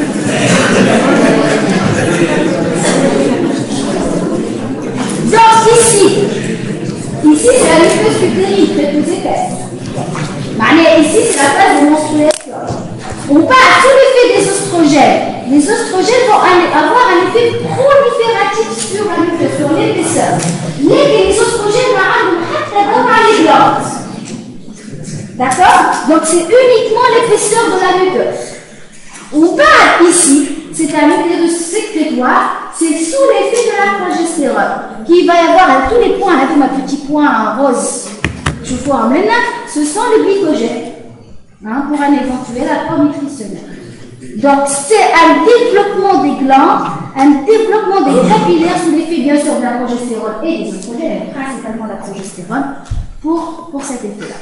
A: Donc ici c'est la muqueuse utérine très plus épaisse. Ici c'est la phase de menstruation. On part sous l'effet des oestrogènes. Les oestrogènes vont avoir un effet prolifératif sur la muqueuse, sur l'épaisseur. Les oestrogènes vont avoir les glandes. D'accord? Donc c'est uniquement l'épaisseur de la muqueuse. On part ici, c'est un muqueuse sécrétoire. C'est sous l'effet de la progestérone qu'il va y avoir à tous les points, là, comme un petit point rose, je vois en maintenant, ce sont le glycogène, pour un éventuel apport nutritionnel. Donc c'est un développement des glandes, un développement des capillaires sous l'effet bien sûr de la progestérone et des oestrogènes, principalement la progestérone, pour cet effet-là.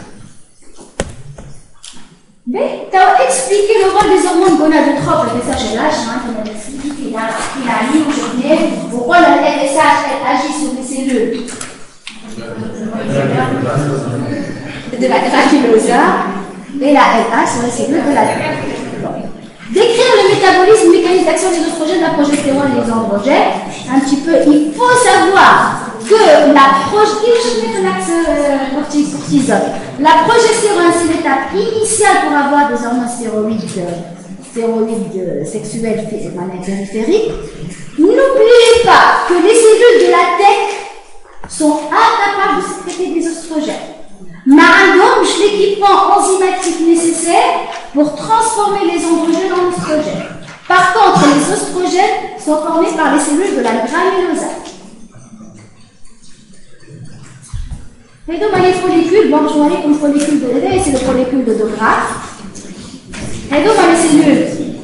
A: Mais tu as expliqué le rôle des hormones gonadotropes, le FSH, qu'on a expliqué qu'il a mis aujourd'hui, pourquoi le FSH agit sur les cellules de la granulosa et la LH sur les cellules de la tête. Décrire le métabolisme, le mécanisme d'action des oestrogènes, la progestérone et les androgènes. Un petit peu, il faut savoir que la progestérone, c'est l'étape initiale pour avoir des hormones stéroïdes sexuelles périphériques. N'oubliez pas que les cellules de la tête sont incapables de sécréter des oestrogènes. Donc, l'équipement enzymatique nécessaire pour transformer les androgènes en oestrogènes. Par contre, les oestrogènes sont formés par les cellules de la granulosa. Et donc, les follicules, bon, je vois comme follicule de l'éveil, c'est le follicule de Graaff. Et donc, les cellules,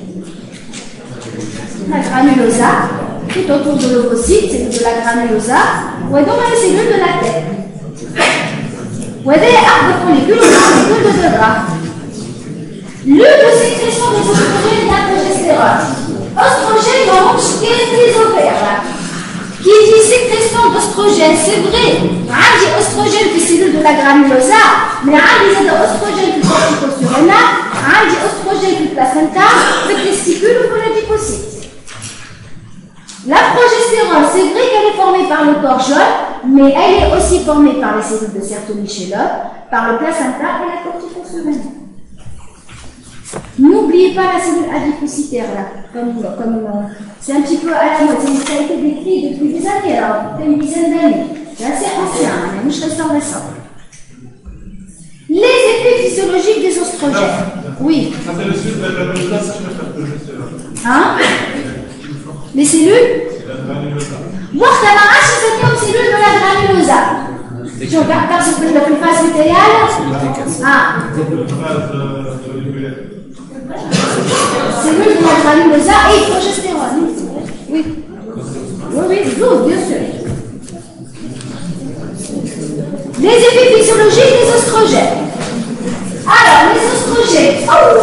A: la granulosa, tout autour de l'ovocyte, c'est de la granulosa. Et donc, les cellules de la tête. Vous voyez, arc de follicule, on a un follicule de Graaff. Lieu de sécrétion des oestrogènes et de la progestérone. Oestrogènes dans les ovaires. Qui dit sécrétion d'oestrogène, c'est vrai. عندي oestrogène في cellules de la granulosa, mais عندي زاد oestrogène في الcortico surrénal, عندي oestrogène في الplacenta, في الtesticule ou في l'adipocyte. La progestérone, c'est vrai qu'elle est formée par le corps jaune, mais elle est aussi formée par les cellules de Sertoli chez l'homme, par le placenta et la cortico surrénal. N'oubliez pas la cellule adipocitaire, là. C'est un petit peu à la mode. Ça a été décrit depuis des années, alors, depuis une dizaine d'années. C'est assez ancien, mais je récent. Les effets physiologiques des oestrogènes. Oui.
D: Ça fait le suite de la granulosa, ça fait la progestérone.
A: Hein? Les cellules?
D: La granulosa.
A: Moi, ça m'arrache cette comme cellule de la granulosa. Je regarde pas ce que je fais face lutéale. Ah. Cellule de la granulosa et progestérone. Oui. Oui, bien sûr. Les effets physiologiques des oestrogènes. Alors, les oestrogènes,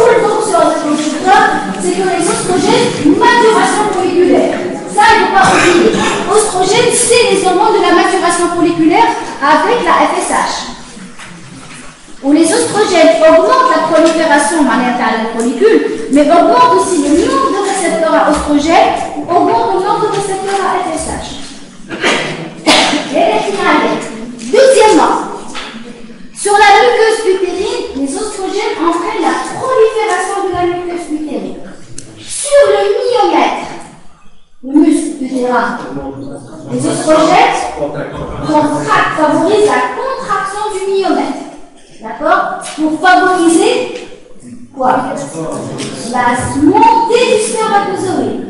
A: c'est que les oestrogènes, maturation folliculaire. Ça, il ne faut pas oublier. Oestrogènes, c'est les hormones de la maturation folliculaire avec la FSH. Où les oestrogènes augmentent la prolifération manière des follicules, mais augmentent aussi le nombre de récepteurs à oestrogènes, ou augmentent le nombre de récepteurs à FSH. Et les finales. Deuxièmement, sur la muqueuse utérine, les oestrogènes entraînent la prolifération de la muqueuse utérine. Sur le myomètre, le muscle utérin, les oestrogènes favorisent la contraction du myomètre. D'accord? Pour favoriser quoi? La montée du spermatozoïde.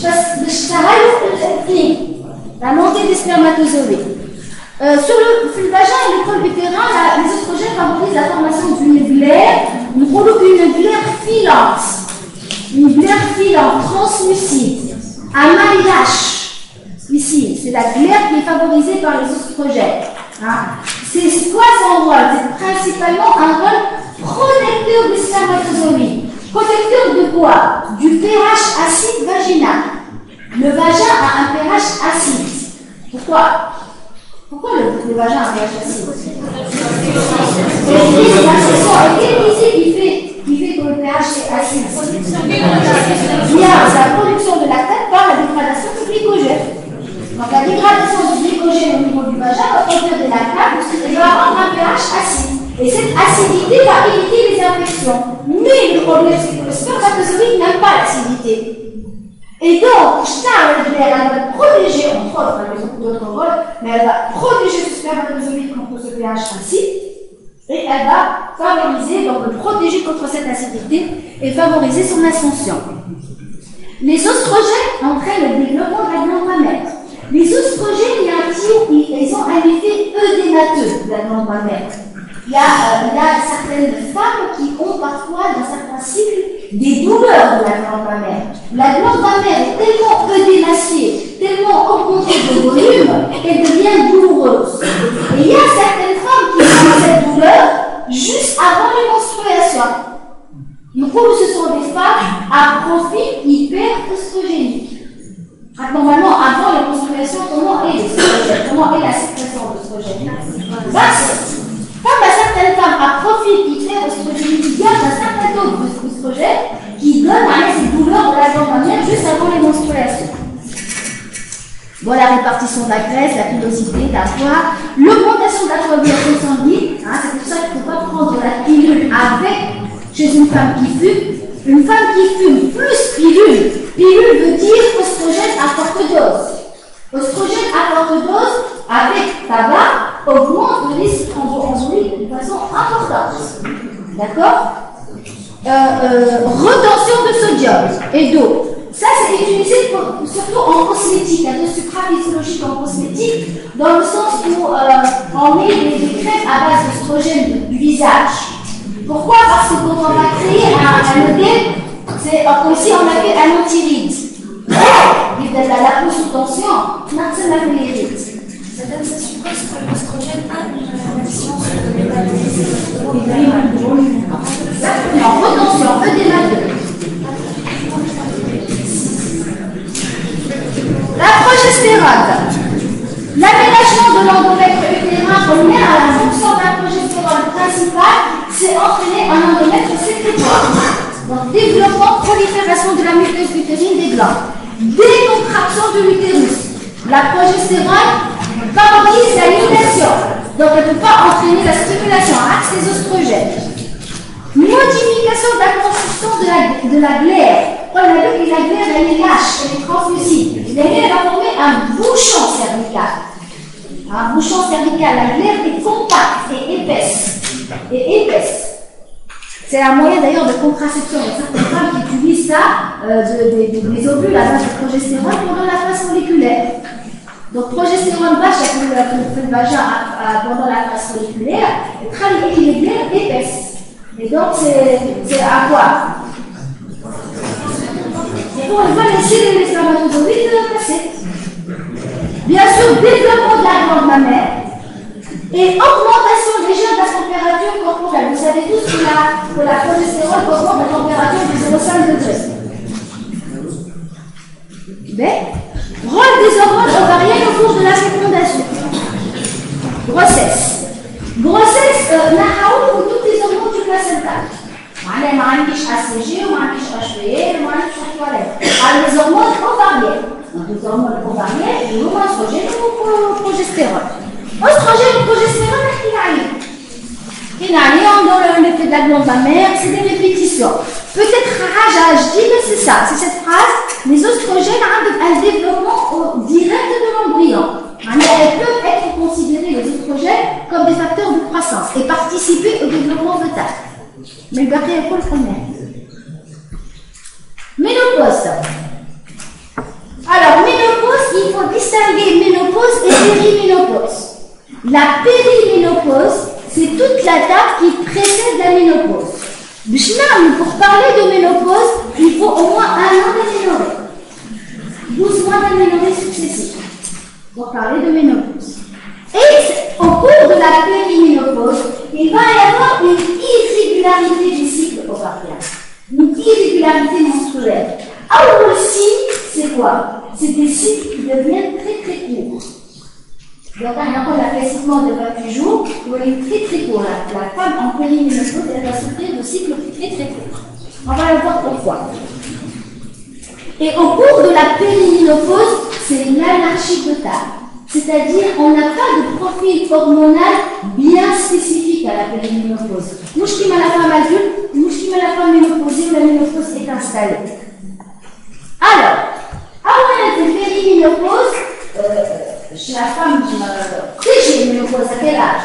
A: La montée des spermatozoïdes. Sur le vagin et le col utérin, les oestrogènes favorisent la formation d'une glaire, une glaire filante. Une glaire filante, translucide, à maillage. Ici, c'est la glaire qui est favorisée par les oestrogènes. Hein. C'est quoi son rôle? C'est principalement un rôle protecteur des spermatozoïdes. Protecteur de quoi? Du pH acide vaginal. Le vagin a un pH acide. Pourquoi le vagin a un pH acide? Quelle visite qui fait que le pH est acide? Il y a la production de lactate par la dégradation du glycogène. Donc la dégradation du glycogène au niveau du vagin va produire des lactates et va rendre un pH acide. Et cette acidité va éviter les infections. Mais le problème, c'est que le spermatozoïde n'aime pas l'acidité. Et donc, elle va protéger, entre autres, elle a beaucoup d'autres rôles, mais elle va protéger ce spermatozoïde contre ce pH acide, et elle va favoriser, donc le protéger contre cette acidité, et favoriser son ascension. Les oestrogènes entraînent le développement de la glande mammaire. Les oestrogènes, ils ont un effet œdémateux de la glande mammaire. Il y a certaines femmes qui ont parfois, dans certains cycles, des douleurs de la glande mammaire. La glande mammaire est tellement œdématiée, tellement augmentée de volume, qu'elle devient douloureuse. Et il y a certaines femmes qui ont cette douleur juste avant les menstruations. Du coup, ce sont des femmes à profil hyper-œstrogénique. Normalement, avant les menstruations, comment est l'œstrogène? Comment est la sécrétion d'œstrogène? Comme à certaines femmes à profil hyper-œstrogénique, il y a un certain taux d'œstrogène qui donne ces douleurs de la glande mammaire juste avant les menstruations. Bon, la répartition de la graisse, la pilosité, la poids, l'augmentation de la coagulation sanguine, hein, c'est pour ça qu'il ne faut pas prendre la pilule chez une femme qui fume. Une femme qui fume plus pilule. Pilule veut dire oestrogène à forte dose. Oestrogène à forte dose avec tabac augmente le risque thromboembolique de façon importante. D'accord? Retention de sodium et d'eau. Ça, c'est utilisé surtout en cosmétique, la dose supraphysiologique en cosmétique, dans le sens où on met des crèmes à base d'oestrogène du visage. Pourquoi? Parce que quand on va créer un modèle, c'est comme si on avait un anti-ride. La peau sous tension, on a les rides.
B: Ça donne sa suppose que l'oestrogène a une action sur le métabolisme.
A: Exactement, retention, œdémateux. La progestérone. L'aménagement de l'endomètre utérin remet à la fonction de la progestérone principale, c'est entraîner un endomètre sécrétoire. Donc, développement, prolifération de la muqueuse utérine des glandes. Décontraction de l'utérus. La progestérone favorise la lumination. Donc, elle ne peut pas entraîner la stimulation à l'axe des oestrogènes. Modification de la consistance de la glaire. On a vu que la glaire, elle est lâche, elle est translucide. La glaire va former un bouchon cervical. Un bouchon cervical, la glaire est compacte et épaisse. C'est un moyen d'ailleurs de contraception. Il y a certaines femmes qui utilisent ça, des ovules à base de progestérone pendant la phase folliculaire. Donc, progestérone vache, que le vagin pendant la phase folliculaire, travaille les glaires épaisses. Et donc, c'est à quoi? Et on va laisser les spermatozoïdes passer. Bien sûr, développement de la glande mammaire et augmentation légère de la température corporelle. Vous savez tous que la progestérone augmente la température de 0,5 degrés. Mais, rôle des hormones ovariennes au cours de la fécondation. Grossesse. Grossesse, نحاول toutes les hormones du placenta. معناها ما عنديش HCG وما عنديش HPL وما عنديش toilette. Les hormones ovariennes. Donc les hormones ovariennes, ils ont oestrogène ou progestérone. Oestrogène ou progestérone, dans l'effet de la glande mammaire, c'est des répétitions. Peut-être je dis, mais c'est ça, c'est cette phrase. Les oestrogènes ont un développement direct de l'embryon. Elles peuvent être considérées, les oestrogènes, comme des facteurs de croissance et participer au développement fœtal. Mais le barrière est le premier. Ménopause. Alors, ménopause, il faut distinguer ménopause et périménopause. La périménopause, c'est toute la date qui précède la ménopause. Pour parler de ménopause, il faut au moins 1 an d'aménorrhée. 12 mois d'aménorrhée successifs pour parler de ménopause. Et au cours de la périménopause, il va y avoir une irrégularité du cycle ovarien, une irrégularité menstruelle. Alors le signe, c'est quoi? C'est des cycles qui deviennent très très courts. Donc, on a classiquement de 28 jours, où elle est très très court. La femme en périménopause, elle va souffrir de cycles très très courts. On va voir pourquoi. Et au cours de la périménopause, c'est l'anarchie totale. C'est-à-dire, on n'a pas de profil hormonal bien spécifique à la périménopause. Mouche qui m'a la femme adulte, mouche qui m'a la femme ménopausée, où la ménopause est installée. Alors, avant la périménopause, chez la femme pré-ménopause, à quel âge?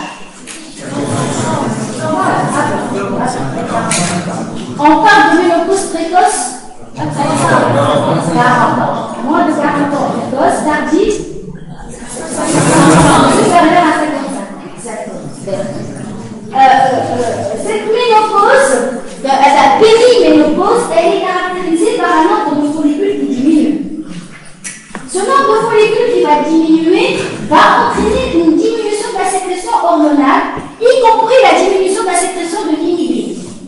A: On parle de ménopause précoce? 40 ans. Moins de 40 ans précoce, tardive? Supérieure à 55. Exactement. Cette ménopause, la périménopause, elle est caractérisée par un nombre de follicules qui diminue. Ce nombre de follicules qui va diminuer va entraîner une diminution de la sécrétion hormonale, y compris la diminution de la sécrétion de l'inhibine.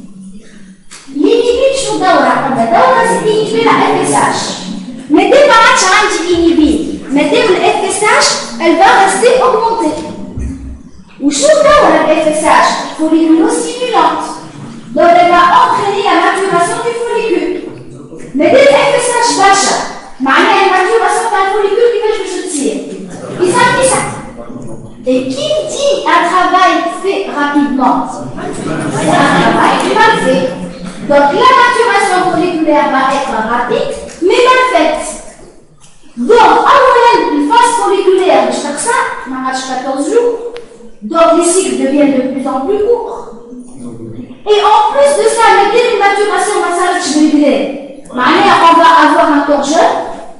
A: L'inhibine, c'est inhiber la FSH. Mais dès que tu as l'inhibine, mais dès que la FSH, elle va rester augmentée. Ou la FSH, folliculostimulante. Donc elle va entraîner la maturation du follicule. Mais dès que la FSH vache, معناها الماتيوراسيون تاع الفوليكول كيفاش باش تصير؟ يسمي. Et qui dit un travail fait rapidement? C'est un travail mal fait. Donc la maturation folliculaire va être rapide, mais mal faite. Donc, en moyenne, une phase folliculaire de chaque ça, 14 jours. Donc les cycles deviennent de plus en plus courts. Et en plus de ça, dès une maturation va s'arrêter. On va avoir un corps jeune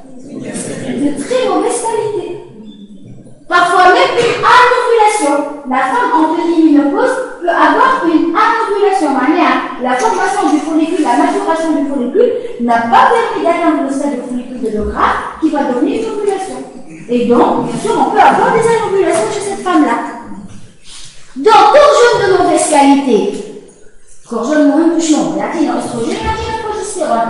A: de très mauvaise qualité. Parfois même une anovulation. La femme en périménopause peut avoir une anovulation. La formation du follicule, la maturation du follicule n'a pas permis d'atteindre le stade de follicule de Logras qui va donner une ovulation. Et donc, bien sûr, on peut avoir des anovulations chez cette femme-là. Donc, corps jeune de mauvaise qualité. Corps jeune moins bouchon. Il y a un oestrogène, il y a un progestérone.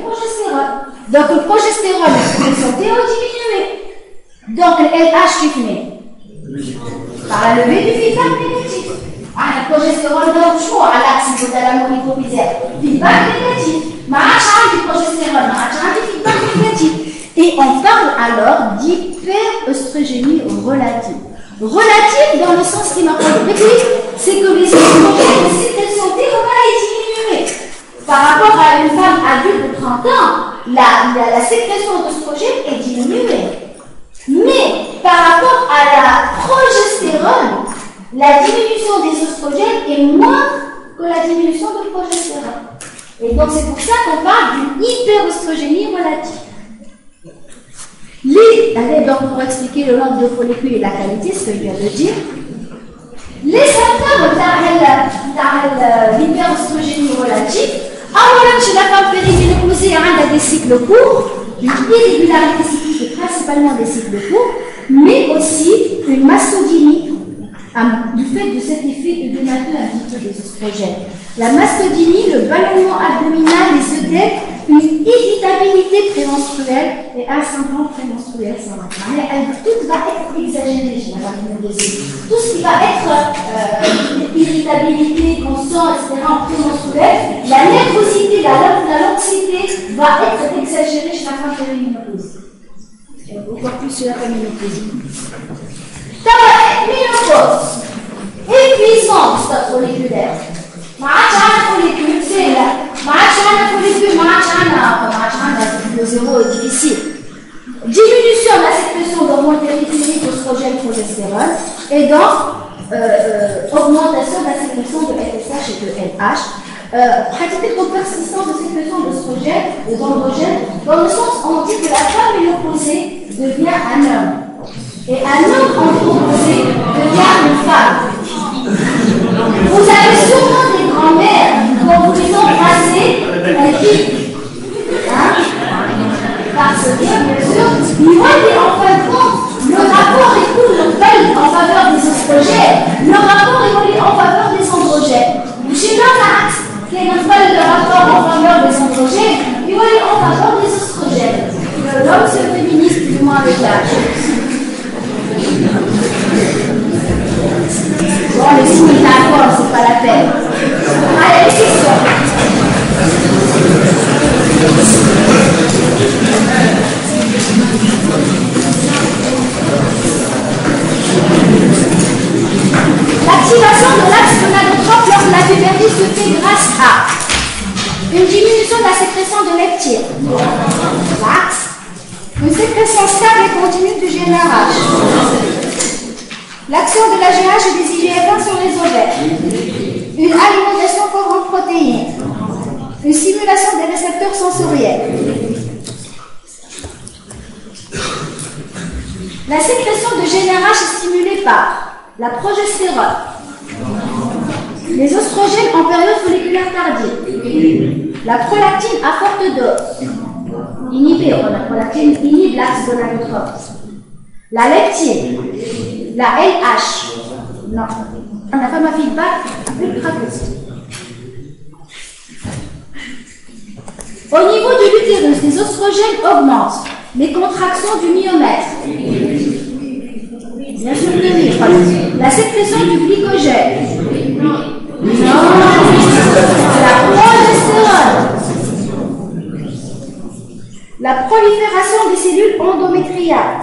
A: Donc le progestérone, les santé ont diminué. Donc le LH qui finit par la levée du feedback négatif. Le progestérone dans le choix à l'axe hypothalamo hypophysaire. Feedback négatif. Du progestérone, du feedback négatif. Et on parle alors d'hyperœstrogénie relative. Relative dans le sens qui m'a compris, c'est que les oestrogènes de sécrétion théroïde diminuent. par rapport à une femme adulte de 30 ans, la sécrétion d'œstrogène est diminuée. Mais par rapport à la progestérone, la diminution des oestrogènes est moindre que la diminution de progestérone. Et donc c'est pour ça qu'on parle d'une hyperoestrogénie relative. Allez, donc pour expliquer le nombre de follicules et la qualité, ce que je viens de dire, les symptômes de l'hyperoestrogénie relative, avant chez la femme périménopausée, il y a des cycles courts, une irrégularité cyclique, principalement des cycles courts, mais aussi une mastodynie du fait de cet effet œdémateux un petit peu des oestrogènes. La mastodynie, le ballonnement abdominal, les œdèmes, une irritabilité prémenstruelle et un syndrome prémenstruel sans mais tout va être exagéré chez la périménopausée. Tout ce qui va être irritabilité, constant, etc. en prémenstruel, la nervosité, l'anxiété va être exagérée chez la femme périménopausée. Encore plus chez la périménopausée. Ménopause, épuisement du stock folliculaire. ما عادش عندنا فوليكول سهلة، ما عادش عندنا فوليكول، ما عادش عندنا le zéro est difficile. Diminution de la sécrétion d'hormones périphériques, oestrogène, progestérone, et donc augmentation de la sécrétion de FSH et de LH. Pratique de persistance de sécrétion d'oestrogène et d'androgène, dans le sens où on dit que la femme ménopausée devient un homme. Et un homme androposé devient une femme. Vous avez sûrement des grands-mères, quand vous les embrassez, elles vivent. Parce que, bien sûr, ils voient en fin de compte, le rapport est tout en faveur des oestrogènes, le rapport est en faveur des androgènes. Chez l'homme, qui n'a pas le rapport en faveur des androgènes, il voit en faveur des oestrogènes. L'homme, c'est le féministe, du moins avec l'âge. Bon, les signes d'accord, c'est pas la peine. Allez, les questions. L'activation de l'axe gonadotrope lors de la puberté se fait grâce à une diminution de la sécrétion de leptine, l'axe, une sécrétion stable et continue du GnRH, l'action de la GH et des IGF-1 sur les ovaires, une alimentation pauvre en protéines, une stimulation des récepteurs sensoriels. La sécrétion de GnRH est stimulée par la progestérone, les oestrogènes en période folliculaire tardive, la prolactine à forte dose, inhibée, la prolactine inhibe l'axe gonadotrope, la leptine, la LH, non, on n'a pas ma feedback ultra petit. Au niveau de l'utérus, les oestrogènes augmentent les contractions du myomètre. Bien sûr que oui. La sécrétion du glycogène. Non. La progestérone. La prolifération des cellules endométriales.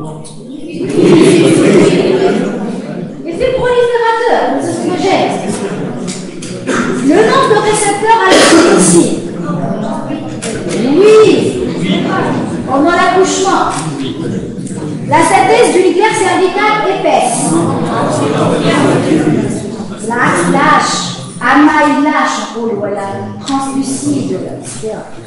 A: Effet proliférateur des oestrogènes. Le nombre de récepteurs à l'ocytocine. Oui. Pendant l'accouchement. La synthèse du nucléaire cervical épaisse. L'axe lâche. Amaille lâche. Oh, voilà. Translucide. Etc.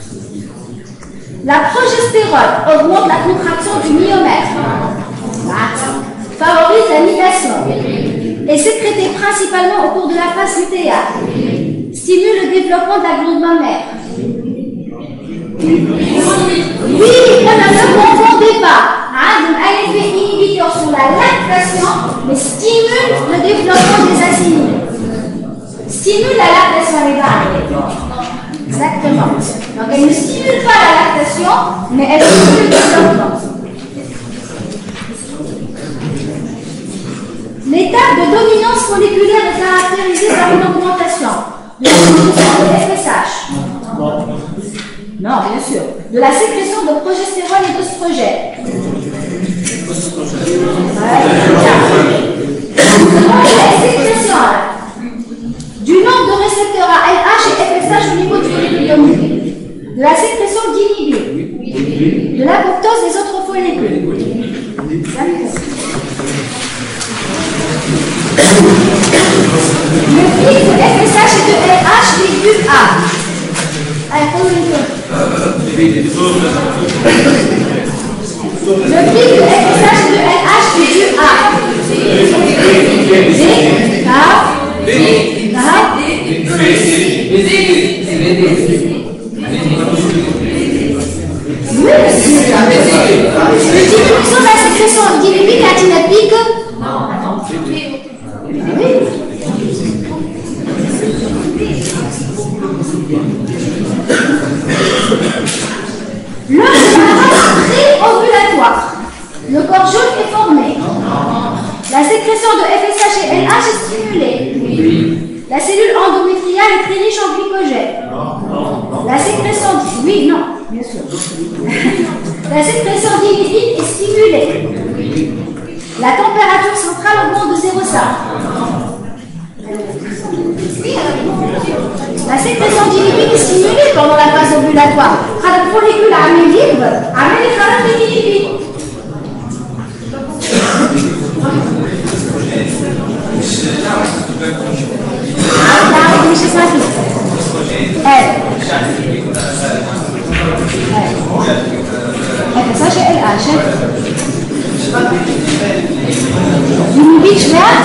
A: La progestérone augmente la contraction du myomètre. Favorise la nidation. Est sécrétée principalement au cours de la phase lutéale. Stimule le développement de la glande mammaire. Oui, ne confondez pas. Un effet inhibiteur sur la lactation, mais stimule le développement des acides. Stimule la lactation, les gars. Exactement. Donc elle ne stimule pas la lactation, mais elle stimule le développement. L'étape de dominance folliculaire est caractérisée par une augmentation de la sécrétion de FSH. Non, bien sûr. De la sécrétion de progestérone et d'oestrogène. La sécrétion du nombre de récepteurs à LH et FSH au niveau du follicule de l'apoptose des autres follicules. Le pic de FSH et de LH véhicule A. Allez, prends le pic de FSH et de LH véhicule A. Diminution de la sécrétion diluvique antinapique. Lors de la phase pré-ovulatoire, le corps jaune est formé. La sécrétion de FSH et LH est stimulée. La cellule endométriale est très riche en glycogène. La sécrétion bien sûr. La sécrétion d'inhibine est stimulée. La température centrale augmente de 0,5. La sécrétion d'inhibine est stimulée pendant la phase ovulatoire. Quand le follicule a mis libre, amène les phénomènes d'inhibine. FSH et LH. L'inhibine schmerz.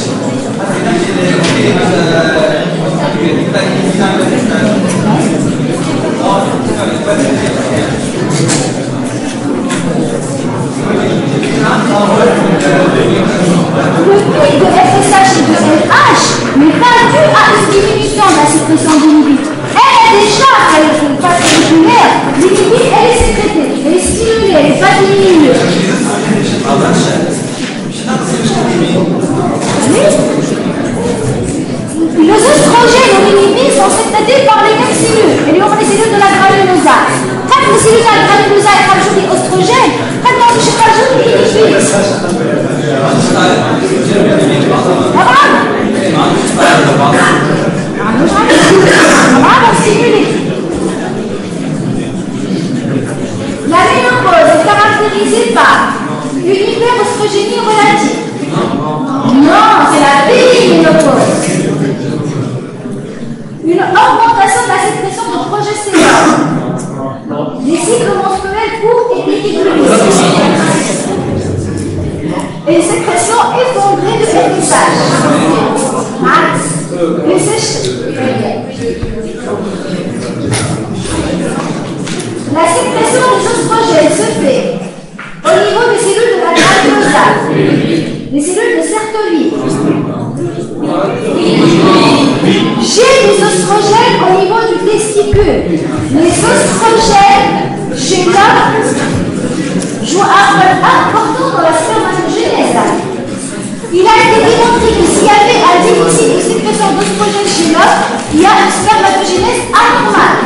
A: Le pic de FSH et de LH n'est pas dû à une diminution de la sécrétion d'inhibine. Elle est déjà à la phase folliculaire. L'inhibine, elle est sécrétée, elle est stimulée, elle n'est pas diminuée. Les oestrogènes et l'inhibine sont sécrétés par les mêmes cellules. Et les cellules de la granulosa. Quand les cellules de la granulosa rajoutent des oestrogènes, quand on rajoute des inhibines. La ménopause est caractérisée par une hyperostrogénie relative. Non, c'est la périménopause. Une augmentation de la sécrétion de progestérone. Les cycles menstruels courts et irréguliers. Et une sécrétion effondrée de FSH. La sécrétion des oestrogènes se fait au niveau des cellules de la granulosa, des cellules de Sertoli. J'ai des oestrogènes au niveau du testicule. Les oestrogènes chez l'homme jouent un rôle important dans la spermatogénèse. Il a été démontré que s'il y avait un déficit de sécrétion d'oestrogènes chez l'homme, il y a une spermatogénèse anormale.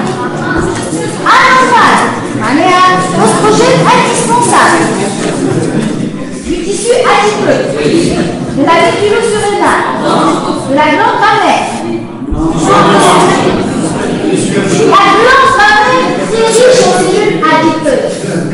A: Oestrogène indispensable. Du tissu adipeux, de la médule surrénale, de la glande mammaire. La glande mammaire très riche en cellules adipeuses.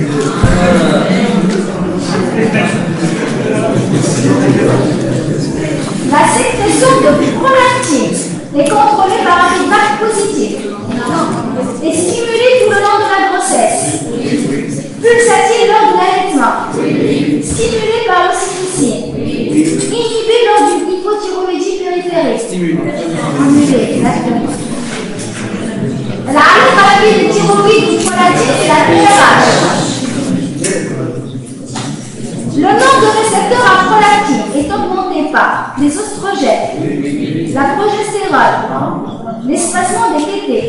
A: La sécrétion de prolactine est contrôlée par un feedback positif et stimulée tout le long de la grossesse. Pulsatile lors de l'allaitement, stimulée par l'ocytocine, inhibée lors d'une hypothyroïdie périphérique. Stimulée, exactement. La thérapie de thyroïde ou prolactine est la PRH. Le nombre de récepteurs à prolactine est augmenté par les oestrogènes, la progestérone, l'espacement des tétés.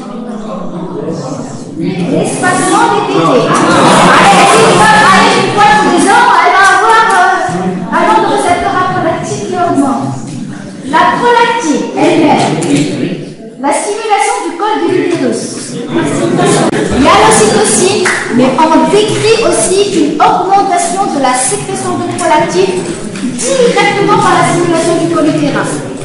A: L'espacement des tétés. Allez, si une femme allait une fois tous les ans, elle va avoir un nombre de récepteurs à prolactine qui augmente. La prolactine elle-même, la stimulation du col de l'utérus. Il y a l'ocytocine, mais on décrit aussi une augmentation de la sécrétion de prolactine directement par la stimulation du col utérin.